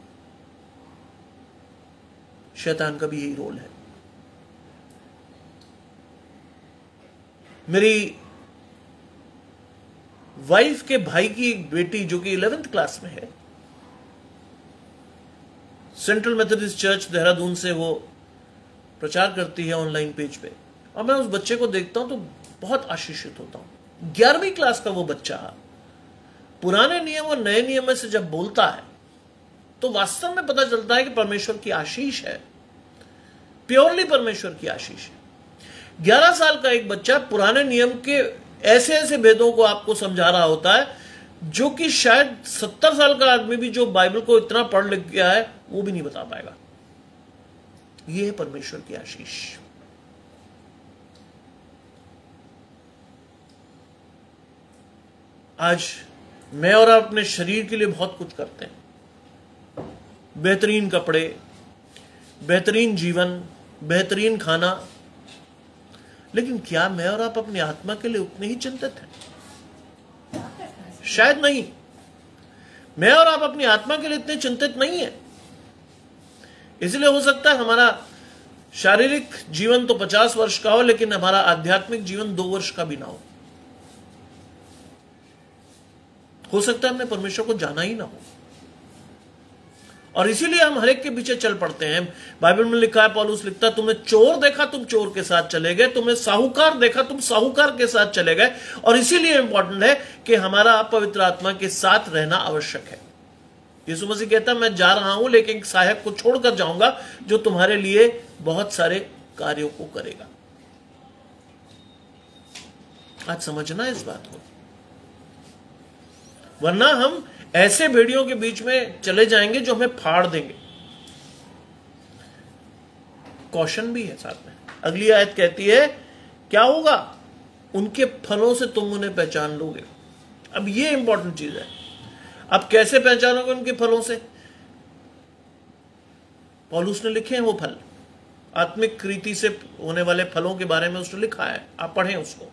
शैतान का भी यही रोल है। मेरी वाइफ के भाई की एक बेटी जो कि इलेवेंथ क्लास में है, सेंट्रल मेथोडिस्ट चर्च देहरादून से वो प्रचार करती है ऑनलाइन पेज पे, और मैं उस बच्चे को देखता हूं तो बहुत आशीषित होता हूं। ग्यारहवीं क्लास का वो बच्चा पुराने नियम और नए नियम में से जब बोलता है तो वास्तव में पता चलता है कि परमेश्वर की आशीष है, प्योरली परमेश्वर की आशीष है। ग्यारह साल का एक बच्चा पुराने नियम के ऐसे ऐसे भेदों को आपको समझा रहा होता है जो कि शायद सत्तर साल का आदमी भी जो बाइबल को इतना पढ़ लिख गया है वो भी नहीं बता पाएगा। यह है परमेश्वर की आशीष। आज मैं और आप अपने शरीर के लिए बहुत कुछ करते हैं, बेहतरीन कपड़े, बेहतरीन जीवन, बेहतरीन खाना, लेकिन क्या मैं और आप अपनी आत्मा के लिए उतने ही चिंतित हैं? शायद नहीं। मैं और आप अपनी आत्मा के लिए इतने चिंतित नहीं है। इसलिए हो सकता है हमारा शारीरिक जीवन तो पचास वर्ष का हो लेकिन हमारा आध्यात्मिक जीवन दो वर्ष का भी ना हो। हो सकता है हमने परमेश्वर को जाना ही ना हो, और इसीलिए हम हर एक के पीछे चल पड़ते हैं। बाइबल में लिखा है, पौलुस लिखता है, तुमने चोर देखा तुम चोर के साथ चले गए, तुमने साहूकार देखा तुम साहूकार के साथ चले गए। और इसीलिए इंपॉर्टेंट है कि हमारा पवित्र आत्मा के साथ रहना आवश्यक है। यीशु मसीह कहता है, मैं जा रहा हूं लेकिन एक सहायक को छोड़कर जाऊंगा जो तुम्हारे लिए बहुत सारे कार्यों को करेगा। आज समझना इस बात को, वरना हम ऐसे भेड़ियों के बीच में चले जाएंगे जो हमें फाड़ देंगे। कौशन भी है साथ में। अगली आयत कहती है, क्या होगा? उनके फलों से तुम उन्हें पहचान लोगे। अब ये इंपॉर्टेंट चीज है। अब कैसे पहचानोगे उनके फलों से? पौलुस ने लिखे हैं वो फल, आत्मिक रीति से होने वाले फलों के बारे में उसने लिखा है, आप पढ़ें उसको।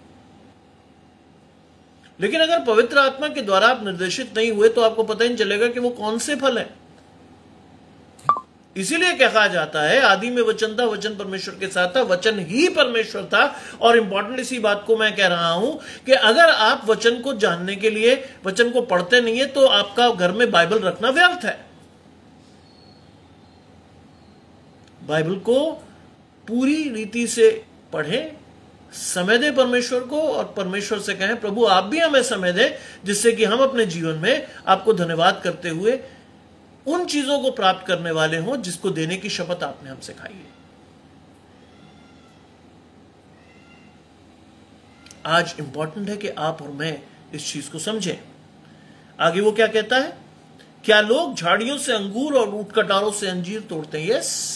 लेकिन अगर पवित्र आत्मा के द्वारा आप निर्देशित नहीं हुए तो आपको पता ही नहीं चलेगा कि वो कौन से फल हैं। इसीलिए कहा जाता है, आदि में वचन था, वचन परमेश्वर के साथ था, वचन ही परमेश्वर था। और इंपॉर्टेंट इसी बात को मैं कह रहा हूं कि अगर आप वचन को जानने के लिए वचन को पढ़ते नहीं है तो आपका घर में बाइबल रखना व्यर्थ है। बाइबल को पूरी रीति से पढ़ें, समय दे परमेश्वर को, और परमेश्वर से कहें, प्रभु आप भी हमें समय दें जिससे कि हम अपने जीवन में आपको धन्यवाद करते हुए उन चीजों को प्राप्त करने वाले हों जिसको देने की शपथ आपने हमसे खाई है। आज इंपॉर्टेंट है कि आप और मैं इस चीज को समझें। आगे वो क्या कहता है? क्या लोग झाड़ियों से अंगूर और ऊंट कटारों से अंजीर तोड़ते हैं? यस।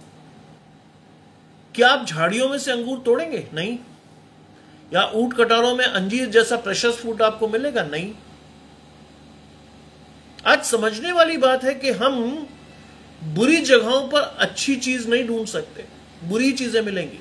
क्या आप झाड़ियों में से अंगूर तोड़ेंगे? नहीं। या ऊंट कटारों में अंजीर जैसा प्रेशस फूड आपको मिलेगा? नहीं। आज समझने वाली बात है कि हम बुरी जगहों पर अच्छी चीज नहीं ढूंढ सकते, बुरी चीजें मिलेंगी।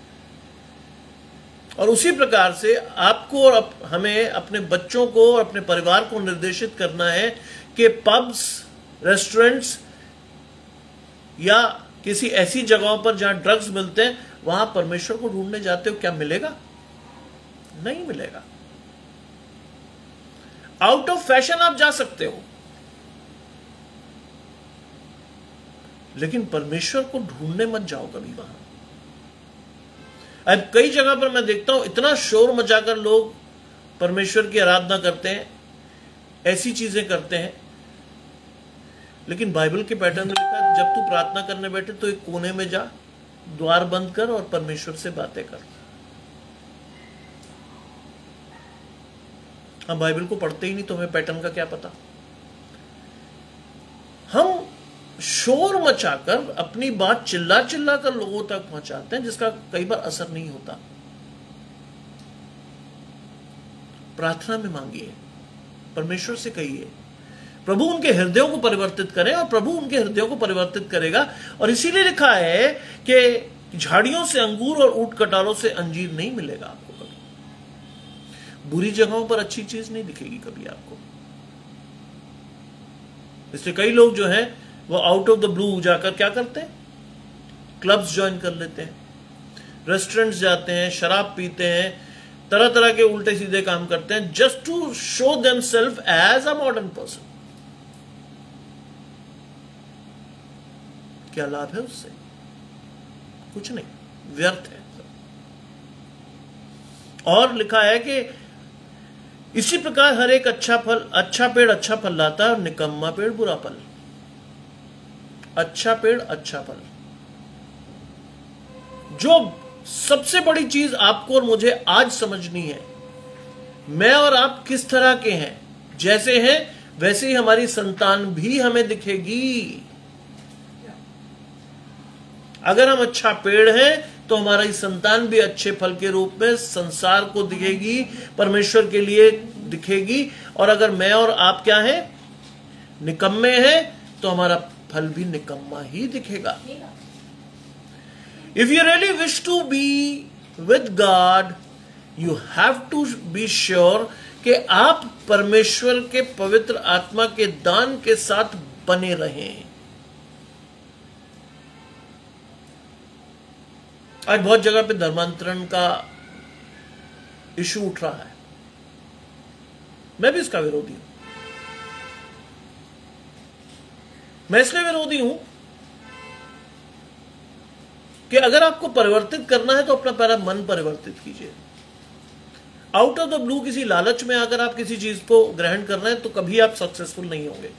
और उसी प्रकार से आपको और अप, हमें अपने बच्चों को और अपने परिवार को निर्देशित करना है कि पब्स, रेस्टोरेंट्स या किसी ऐसी जगहों पर जहां ड्रग्स मिलते हैं वहां परमेश्वर को ढूंढने जाते हो, क्या मिलेगा? नहीं मिलेगा। आउट ऑफ फैशन आप जा सकते हो, लेकिन परमेश्वर को ढूंढने मत जाओ कभी वहां। अब कई जगह पर मैं देखता हूं इतना शोर मचाकर लोग परमेश्वर की आराधना करते हैं, ऐसी चीजें करते हैं, लेकिन बाइबल के पैटर्न में लिखा है जब तू प्रार्थना करने बैठे तो एक कोने में जा, द्वार बंद कर और परमेश्वर से बातें कर। हम बाइबल को पढ़ते ही नहीं तो हमें पैटर्न का क्या पता। हम शोर मचाकर अपनी बात चिल्ला चिल्ला कर लोगों तक पहुंचाते हैं, जिसका कई बार असर नहीं होता। प्रार्थना में मांगिए, परमेश्वर से कहिए, प्रभु उनके हृदयों को परिवर्तित करें और प्रभु उनके हृदयों को परिवर्तित करेगा। और इसीलिए लिखा है कि झाड़ियों से अंगूर और ऊंट कटारों से अंजीर नहीं मिलेगा आपको कभी। बुरी जगहों पर अच्छी चीज नहीं दिखेगी कभी आपको। इसलिए कई लोग जो है वो आउट ऑफ द ब्लू जाकर क्या करते हैं, क्लब्स ज्वाइन कर लेते हैं, रेस्टोरेंट्स जाते हैं, शराब पीते हैं, तरह तरह के उल्टे सीधे काम करते हैं, just to show themselves as a modern person. क्या लाभ है उससे? कुछ नहीं, व्यर्थ है। और लिखा है कि इसी प्रकार हर एक अच्छा फल अच्छा पेड़ अच्छा फल लाता है और निकम्मा पेड़ बुरा फल। अच्छा पेड़ अच्छा फल। जो सबसे बड़ी चीज आपको और मुझे आज समझनी है, मैं और आप किस तरह के हैं, जैसे हैं वैसे ही हमारी संतान भी हमें दिखेगी। अगर हम अच्छा पेड़ हैं तो हमारी संतान भी अच्छे फल के रूप में संसार को दिखेगी, परमेश्वर के लिए दिखेगी। और अगर मैं और आप क्या हैं, निकम्मे हैं, तो हमारा फल भी निकम्मा ही दिखेगा। If you really wish to be with God, you have to be sure कि आप परमेश्वर के पवित्र आत्मा के दान के साथ बने रहें। आज बहुत जगह पे धर्मांतरण का इशू उठ रहा है, मैं भी इसका विरोधी हूं। मैं इसलिए विरोधी हूं कि अगर आपको परिवर्तित करना है तो अपना पहला मन परिवर्तित कीजिए। आउट ऑफ द ब्लू किसी लालच में अगर आप किसी चीज को ग्रहण कर रहे हैं तो कभी आप सक्सेसफुल नहीं होंगे।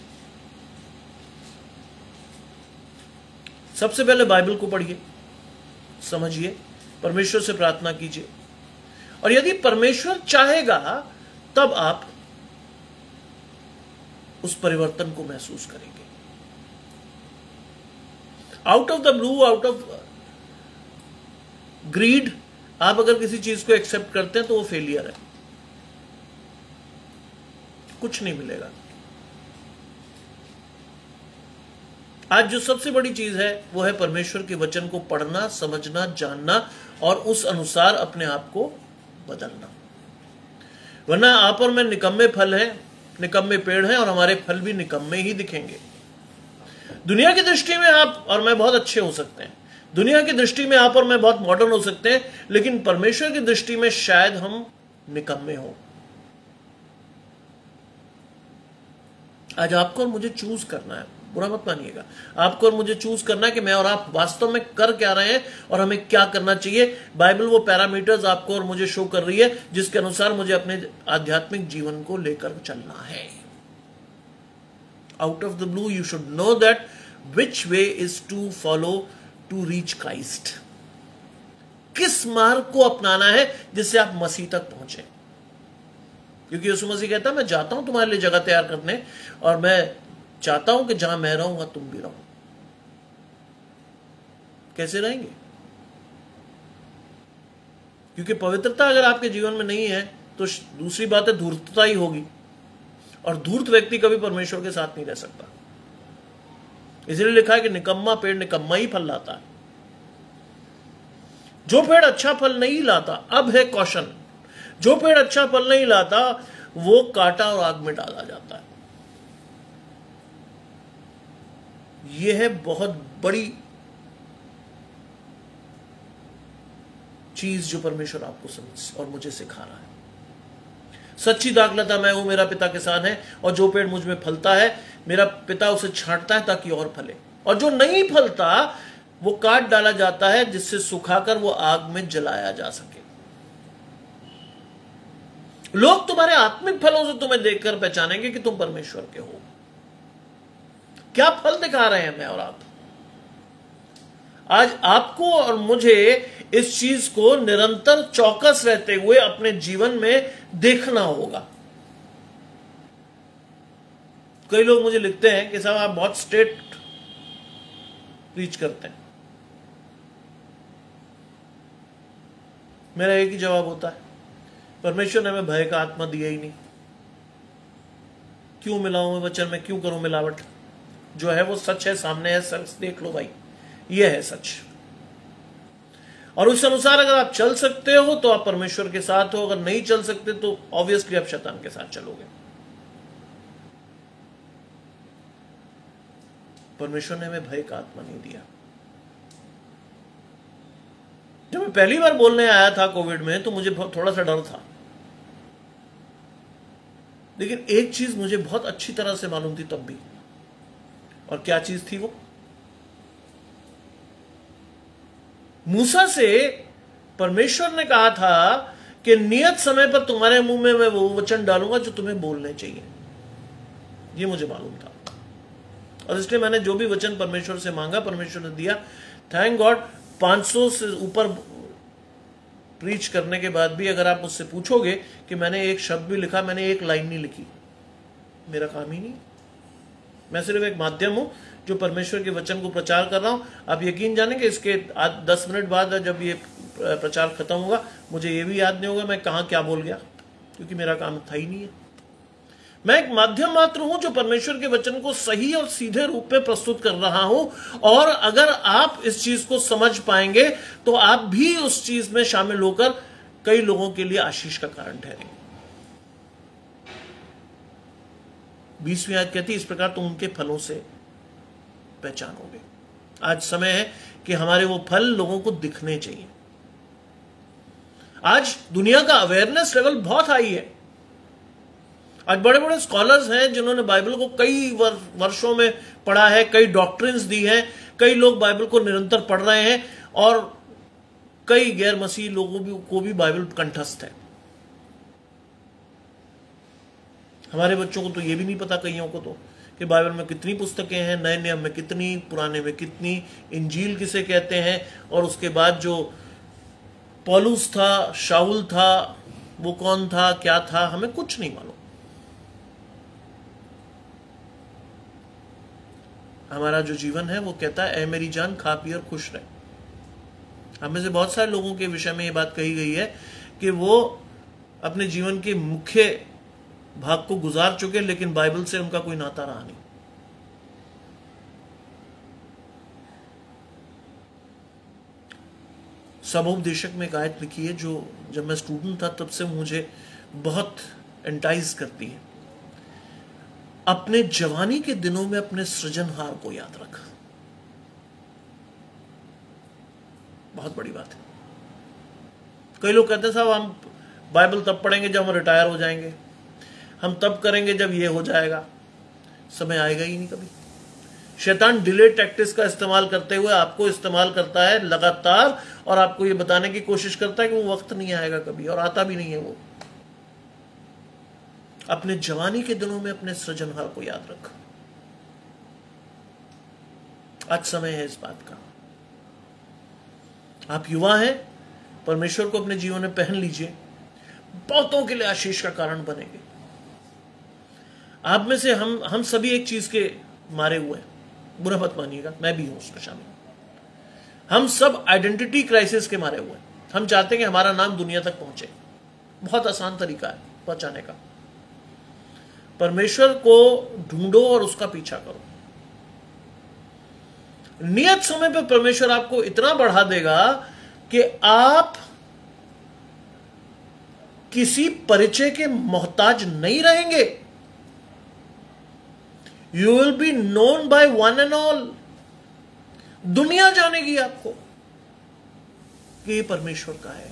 सबसे पहले बाइबल को पढ़िए, समझिए, परमेश्वर से प्रार्थना कीजिए, और यदि परमेश्वर चाहेगा तब आप उस परिवर्तन को महसूस करेंगे। Out of the blue, out of greed, आप अगर किसी चीज को एक्सेप्ट करते हैं तो वो फेलियर है, कुछ नहीं मिलेगा। आज जो सबसे बड़ी चीज है वो है परमेश्वर के वचन को पढ़ना, समझना, जानना और उस अनुसार अपने आप को बदलना। वरना आप और मैं निकम्मे फल हैं, निकम्मे पेड़ हैं, और हमारे फल भी निकम्मे ही दिखेंगे। दुनिया की दृष्टि में आप और मैं बहुत अच्छे हो सकते हैं, दुनिया की दृष्टि में आप और मैं बहुत मॉडर्न हो सकते हैं, लेकिन परमेश्वर की दृष्टि में शायद हम निकम्मे हो। आज आपको और मुझे चूज करना है, बुरा मत मानिएगा, आपको और मुझे चूज करना है कि मैं और आप वास्तव में कर क्या रहे हैं और हमें क्या करना चाहिए। बाइबल वो पैरामीटर्स आपको और मुझे शो कर रही है जिसके अनुसार मुझे अपने आध्यात्मिक जीवन को लेकर चलना है। Out of the blue you should know that which way is to follow to reach Christ. किस मार्ग को अपनाना है जिससे आप मसीह तक पहुंचे, क्योंकि यीशु मसीह कहता है मैं जाता हूं तुम्हारे लिए जगह तैयार करने, और मैं चाहता हूं कि जहां मैं रहूंगा तुम भी रहो। कैसे रहेंगे? क्योंकि पवित्रता अगर आपके जीवन में नहीं है तो दूसरी बात है धूर्तता ही होगी, और धूर्त व्यक्ति कभी परमेश्वर के साथ नहीं रह सकता। इसलिए लिखा है कि निकम्मा पेड़ निकम्मा ही फल लाता है। जो पेड़ अच्छा फल नहीं लाता, अब है कौशन, जो पेड़ अच्छा फल नहीं लाता वो काटा और आग में डाला जाता है। यह है बहुत बड़ी चीज जो परमेश्वर आपको समझ और मुझे सिखा रहा है। सच्ची दाखलता मैं हूं, मेरा पिता किसान है, और जो पेड़ मुझ में फलता है मेरा पिता उसे छांटता है ताकि और फले, और जो नहीं फलता वो काट डाला जाता है जिससे सुखाकर वो आग में जलाया जा सके। लोग तुम्हारे आत्मिक फलों से तुम्हें देखकर पहचानेंगे कि तुम परमेश्वर के हो। क्या फल दिखा रहे हैं मैं और आप? आज आपको और मुझे इस चीज को निरंतर चौकस रहते हुए अपने जीवन में देखना होगा। कई लोग मुझे लिखते हैं कि साहब आप बहुत स्ट्रेट प्रीच करते हैं। मेरा एक ही जवाब होता है, परमेश्वर ने हमें भय का आत्मा दिया ही नहीं। क्यों मिलाऊं मैं वचन में, क्यों करूं मिलावट? जो है वो सच है, सामने है, सच देख लो भाई, ये है सच। और उस अनुसार अगर आप चल सकते हो तो आप परमेश्वर के साथ हो, अगर नहीं चल सकते तो ऑब्वियसली आप शैतान के साथ चलोगे। परमेश्वर ने हमें भय का आत्मा नहीं दिया। जब मैं पहली बार बोलने आया था कोविड में तो मुझे थोड़ा सा डर था, लेकिन एक चीज मुझे बहुत अच्छी तरह से मालूम थी तब भी। और क्या चीज थी वो? मूसा से परमेश्वर ने कहा था कि नियत समय पर तुम्हारे मुंह में मैं वो वचन डालूंगा जो तुम्हें बोलने चाहिए। ये मुझे मालूम था, और इसलिए मैंने जो भी वचन परमेश्वर से मांगा परमेश्वर ने दिया। Thank God. पाँच सौ से ऊपर प्रीच करने के बाद भी अगर आप मुझसे पूछोगे कि मैंने एक शब्द भी लिखा, मैंने एक लाइन नहीं लिखी। मेरा काम ही नहीं, मैं सिर्फ एक माध्यम हूं जो परमेश्वर के वचन को प्रचार कर रहा हूं। आप यकीन जानेंगे इसके आज दस मिनट बाद जब ये प्रचार खत्म होगा मुझे ये भी याद नहीं होगा मैं कहां क्या बोल गया, क्योंकि मेरा काम था ही नहीं है। मैं एक माध्यम मात्र हूं जो परमेश्वर के वचन को सही और सीधे रूप में प्रस्तुत कर रहा हूं। और अगर आप इस चीज को समझ पाएंगे तो आप भी उस चीज में शामिल होकर कई लोगों के लिए आशीष का कारण ठहरेंगे। बीसवीं आयत कहती है, इस प्रकार तुम उनके फलों से पहचानोगे। आज समय है कि हमारे वो फल लोगों को दिखने चाहिए। आज दुनिया का अवेयरनेस लेवल बहुत हाई है। आज बड़े बड़े स्कॉलर्स हैं जिन्होंने बाइबल को कई वर, वर्षों में पढ़ा है, कई डॉक्ट्रिन्स दी हैं, कई लोग बाइबल को निरंतर पढ़ रहे हैं, और कई गैर मसीह लोगों भी, को भी बाइबल कंठस्थ है। हमारे बच्चों को तो यह भी नहीं पता, कईयों को तो, कि बाइबल में कितनी पुस्तकें हैं, नए नियम में कितनी, पुराने में कितनी, इंजील किसे कहते हैं, और उसके बाद जो पौलुस था, शाऊल था, वो कौन था, क्या था, हमें कुछ नहीं मालूम। हमारा जो जीवन है वो कहता है, ऐ मेरी जान खा पी और खुश रहे। हमें से बहुत सारे लोगों के विषय में ये बात कही गई है कि वो अपने जीवन के मुख्य भाग को गुजार चुके, लेकिन बाइबल से उनका कोई नाता रहा नहीं। सबोपदेशक में एक आयत लिखी है जो जब मैं स्टूडेंट था तब से मुझे बहुत एंटाइज करती है। अपने जवानी के दिनों में अपने सृजनहार को याद रख। बहुत बड़ी बात है। कई लोग कहते हैं साहब हम बाइबल तब पढ़ेंगे जब हम रिटायर हो जाएंगे, हम तब करेंगे जब ये हो जाएगा। समय आएगा ही नहीं कभी। शैतान डिले टैक्टिक्स का इस्तेमाल करते हुए आपको इस्तेमाल करता है लगातार, और आपको ये बताने की कोशिश करता है कि वो वक्त नहीं आएगा कभी, और आता भी नहीं है वो। अपने जवानी के दिनों में अपने सृजनहार को याद रख। आज समय है इस बात का। आप युवा हैं, परमेश्वर को अपने जीवन में पहन लीजिए, बहुतों के लिए आशीष का कारण बनेंगे। आप में से हम हम सभी एक चीज के मारे हुए हैं, बुरा मत मानिएगा, मैं भी हूं उसमें शामिल। हम सब आइडेंटिटी क्राइसिस के मारे हुए हैं। हम चाहते हैं कि हमारा नाम दुनिया तक पहुंचे। बहुत आसान तरीका है पहुंचाने का। परमेश्वर को ढूंढो और उसका पीछा करो। नियत समय पर परमेश्वर आपको इतना बढ़ा देगा कि आप किसी परिचय के मोहताज नहीं रहेंगे। You will be known by one and all. दुनिया जानेगी आपको कि ये परमेश्वर का है।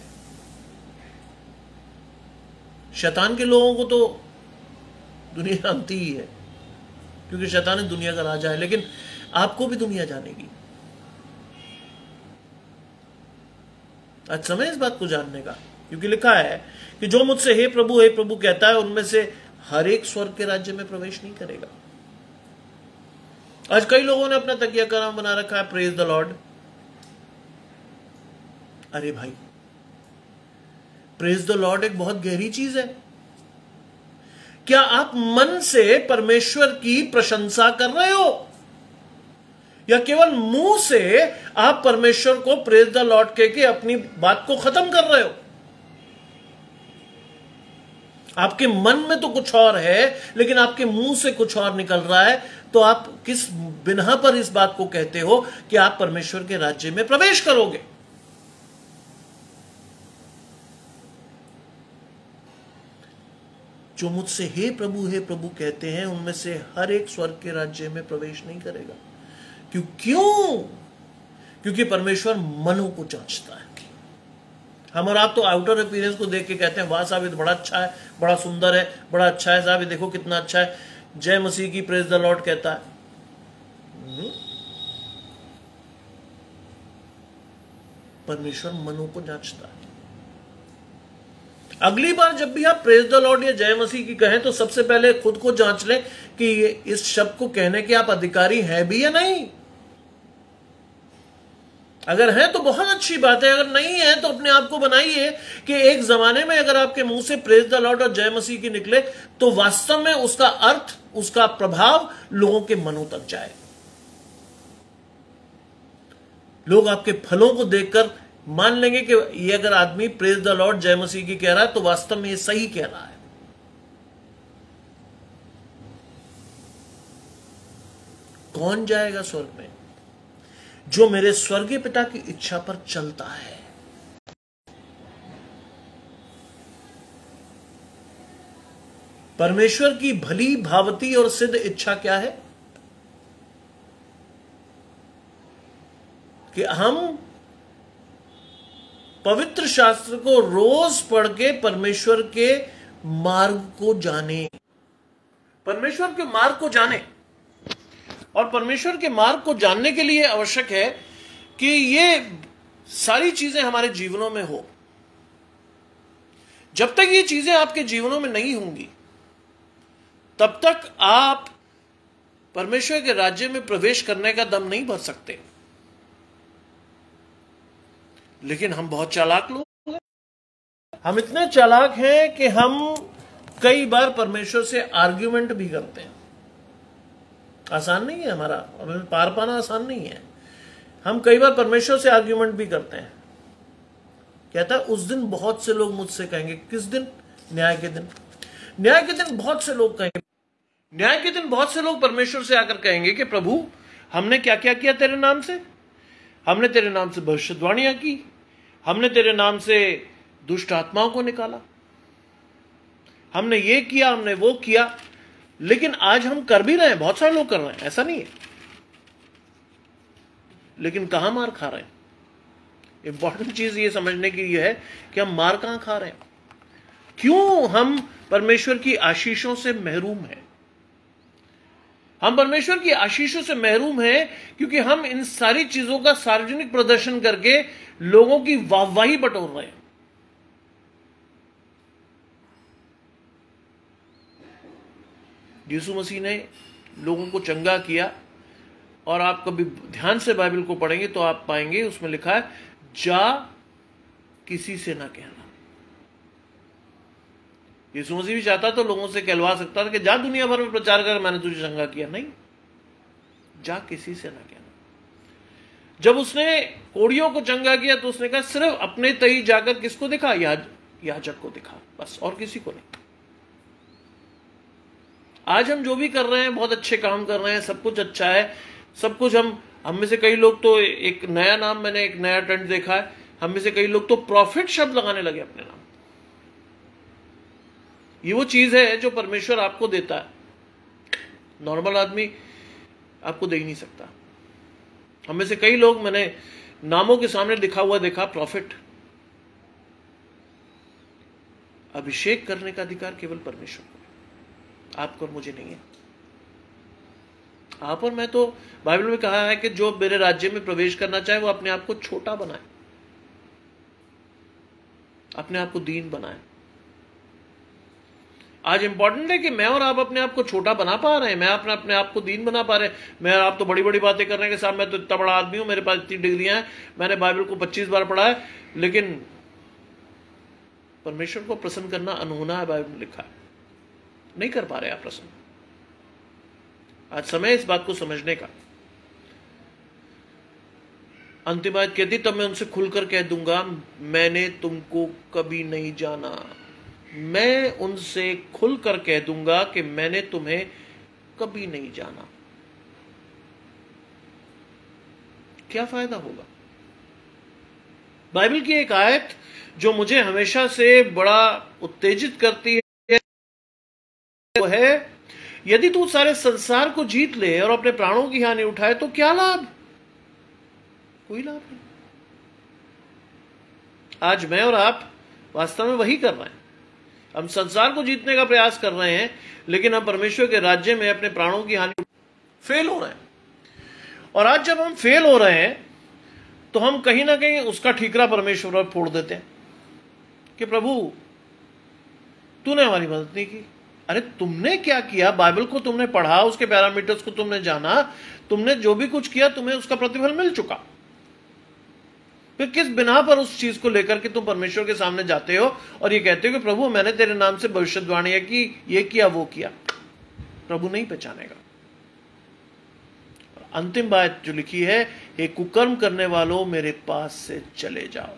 शैतान के लोगों को तो दुनिया जानती ही है, क्योंकि शैतान दुनिया का राजा है, लेकिन आपको भी दुनिया जानेगी। आज समय इस बात को जानने का, क्योंकि लिखा है कि जो मुझसे हे प्रभु हे प्रभु कहता है उनमें से हर एक स्वर्ग के राज्य में प्रवेश नहीं करेगा। आज कई लोगों ने अपना तकिया का नाम बना रखा है प्रेज द लॉर्ड, अरे भाई, प्रेज द लॉर्ड एक बहुत गहरी चीज है। क्या आप मन से परमेश्वर की प्रशंसा कर रहे हो, या केवल मुंह से आप परमेश्वर को प्रेज द लॉर्ड कह के अपनी बात को खत्म कर रहे हो? आपके मन में तो कुछ और है, लेकिन आपके मुंह से कुछ और निकल रहा है। तो आप किस बिना पर इस बात को कहते हो कि आप परमेश्वर के राज्य में प्रवेश करोगे? जो मुझसे हे प्रभु हे प्रभु कहते हैं, उनमें से हर एक स्वर्ग के राज्य में प्रवेश नहीं करेगा। क्यों क्यों क्योंकि परमेश्वर मनों को जांचता है। हम और आप तो आउटर अपीयरेंस को देख के कहते हैं, वाह साहब ये तो बड़ा अच्छा है, बड़ा सुंदर है, बड़ा अच्छा है साहब, ये देखो कितना अच्छा है, जय मसीह की, प्रेज द लॉर्ड कहता है। परमेश्वर मनों को जांचता है। अगली बार जब भी आप प्रेज द लॉर्ड या जय मसीह की कहें, तो सबसे पहले खुद को जांच लें कि इस शब्द को कहने के आप अधिकारी हैं भी या नहीं। अगर है तो बहुत अच्छी बात है, अगर नहीं है तो अपने आप को बनाइए कि एक जमाने में अगर आपके मुंह से प्रेज द लॉर्ड और जय मसीह की निकले, तो वास्तव में उसका अर्थ, उसका प्रभाव लोगों के मनों तक जाए। लोग आपके फलों को देखकर मान लेंगे कि ये अगर आदमी प्रेज द लॉर्ड जय मसीह की कह रहा है, तो वास्तव में ये सही कह रहा है। कौन जाएगा स्वर्ग में? जो मेरे स्वर्गीय पिता की इच्छा पर चलता है। परमेश्वर की भली, भावती और सिद्ध इच्छा क्या है? कि हम पवित्र शास्त्र को रोज पढ़ के परमेश्वर के मार्ग को जाने, परमेश्वर के मार्ग को जाने। और परमेश्वर के मार्ग को जानने के लिए आवश्यक है कि ये सारी चीजें हमारे जीवनों में हो। जब तक ये चीजें आपके जीवनों में नहीं होंगी, तब तक आप परमेश्वर के राज्य में प्रवेश करने का दम नहीं भर सकते। लेकिन हम बहुत चालाक लोग हैं। हम इतने चालाक हैं कि हम कई बार परमेश्वर से आर्ग्यूमेंट भी करते हैं। आसान नहीं है हमारा, हमें पार पाना आसान नहीं है। हम कई बार परमेश्वर से आर्ग्यूमेंट भी करते हैं। कहता है उस दिन बहुत से लोग मुझसे कहेंगे, किस दिन? न्याय के दिन। न्याय के दिन बहुत से लोग कहेंगे, न्याय के दिन बहुत से लोग परमेश्वर से आकर कहेंगे कि प्रभु, हमने क्या क्या किया तेरे नाम से? हमने तेरे नाम से भविष्यवाणियां की, हमने तेरे नाम से दुष्ट आत्माओं को निकाला, हमने ये किया, हमने वो किया। लेकिन आज हम कर भी रहे हैं, बहुत सारे लोग कर रहे हैं, ऐसा नहीं है। लेकिन कहां मार खा रहे हैं? इंपॉर्टेंट चीज ये समझने की ये है कि हम मार कहां खा रहे हैं। क्यों हम परमेश्वर की आशीषों से महरूम हैं? हम परमेश्वर की आशीषों से महरूम हैं क्योंकि हम इन सारी चीजों का सार्वजनिक प्रदर्शन करके लोगों की वाहवाही बटोर रहे हैं। यीशु मसीह ने लोगों को चंगा किया, और आप कभी ध्यान से बाइबल को पढ़ेंगे तो आप पाएंगे उसमें लिखा है, जा किसी से ना कहना। यीशु मसीह भी चाहता तो लोगों से कहलवा सकता था कि जा दुनिया भर में प्रचार कर, मैंने तुझे चंगा किया। नहीं, जा किसी से ना कहना। जब उसने कोड़ियों को चंगा किया तो उसने कहा सिर्फ अपने तई जाकर किसको दिखा? याज, याजक को दिखा, बस, और किसी को नहीं। आज हम जो भी कर रहे हैं, बहुत अच्छे काम कर रहे हैं, सब कुछ अच्छा है, सब कुछ। हम हम में से कई लोग तो, एक नया नाम, मैंने एक नया ट्रेंड देखा है, हम में से कई लोग तो प्रॉफिट शब्द लगाने लगे अपने नाम। ये वो चीज है जो परमेश्वर आपको देता है, नॉर्मल आदमी आपको दे ही नहीं सकता। हम में से कई लोग मैंने नामों के सामने लिखा हुआ देखा, प्रॉफिट। अभिषेक करने का अधिकार केवल परमेश्वर को है, आपको और मुझे नहीं है। आप और मैं तो, बाइबल में कहा है कि जो मेरे राज्य में प्रवेश करना चाहे वो अपने आप को छोटा बनाए, अपने आप को दीन बनाए, आज इंपॉर्टेंट है कि मैं और आप अपने आप को छोटा बना पा रहे हैं, मैं अपने अपने आप को दीन बना पा रहे हैं। मैं और आप तो बड़ी बड़ी बातें कर रहे हैं कि साहब मैं तो इतना बड़ा आदमी हूं, मेरे पास इतनी डिग्रियां हैं, मैंने बाइबल को पच्चीस बार पढ़ा है, लेकिन परमेश्वर को प्रसन्न करना अनहोना है, बाइबल में लिखा है। नहीं कर पा रहे आप प्रसन्न। आज समय इस बात को समझने का। अंतिम बात कहती, तब मैं उनसे खुलकर कह दूंगा, मैंने तुमको कभी नहीं जाना। मैं उनसे खुलकर कह दूंगा कि मैंने तुम्हें कभी नहीं जाना। क्या फायदा होगा? बाइबल की एक आयत जो मुझे हमेशा से बड़ा उत्तेजित करती है वो है, यदि तू सारे संसार को जीत ले और अपने प्राणों की हानि उठाए तो क्या लाभ? कोई लाभ नहीं। आज मैं और आप वास्तव में वही कर रहे हैं। हम संसार को जीतने का प्रयास कर रहे हैं, लेकिन हम परमेश्वर के राज्य में अपने प्राणों की हानि फेल हो रहे हैं। और आज जब हम फेल हो रहे हैं तो हम कहीं ना कहीं उसका ठीकरा परमेश्वर पर फोड़ देते हैं कि प्रभु तूने हमारी मदद नहीं की। अरे तुमने क्या किया? बाइबल को तुमने पढ़ा, उसके पैरामीटर्स को तुमने जाना, तुमने जो भी कुछ किया तुम्हें उसका प्रतिफल मिल चुका। फिर किस बिना पर उस चीज को लेकर के तुम परमेश्वर के सामने जाते हो और ये कहते हो कि प्रभु मैंने तेरे नाम से भविष्यवाणी की, ये किया वो किया? प्रभु नहीं पहचानेगा। अंतिम बात जो लिखी है, हे कुकर्म करने वालों मेरे पास से चले जाओ।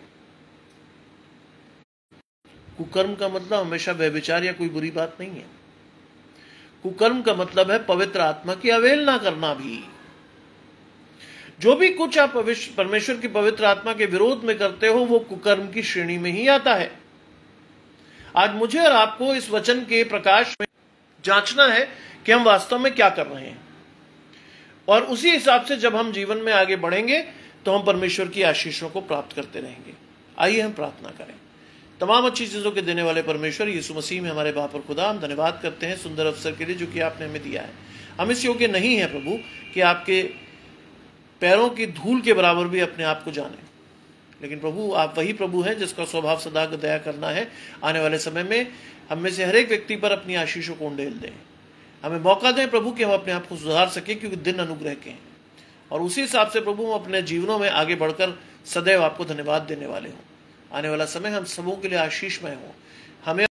कुकर्म का मतलब हमेशा व्यभिचार या कोई बुरी बात नहीं है। कुकर्म का मतलब है पवित्र आत्मा की अवहेलना करना भी। जो भी कुछ आप परमेश्वर की पवित्र आत्मा के विरोध में करते हो वो कुकर्म की श्रेणी में ही आता है। आज मुझे और आपको इस वचन के प्रकाश में जांचना है कि हम वास्तव में क्या कर रहे हैं, और उसी हिसाब से जब हम जीवन में आगे बढ़ेंगे तो हम परमेश्वर की आशीषों को प्राप्त करते रहेंगे। आइए हम प्रार्थना करें। तमाम अच्छी चीजों के देने वाले परमेश्वर यीशु मसीह में हमारे बाप और खुदा, हम धन्यवाद करते हैं सुंदर अवसर के लिए जो कि आपने हमें दिया है। हम इस योग्य नहीं है प्रभु कि आपके पैरों की धूल के बराबर भी अपने आप को जाने, लेकिन प्रभु आप वही प्रभु हैं जिसका स्वभाव सदा दया करना है। आने वाले समय में हम में से हर एक व्यक्ति पर अपनी आशीषों को उंडेल दें। हमें मौका दें प्रभु कि हम अपने आप को सुधार सकें, क्योंकि दिन अनुग्रह के हैं, और उसी हिसाब से प्रभु हम अपने जीवनों में आगे बढ़कर सदैव आपको धन्यवाद देने वाले हों। आने वाला समय हम सबों के लिए आशीषमय हो। हमें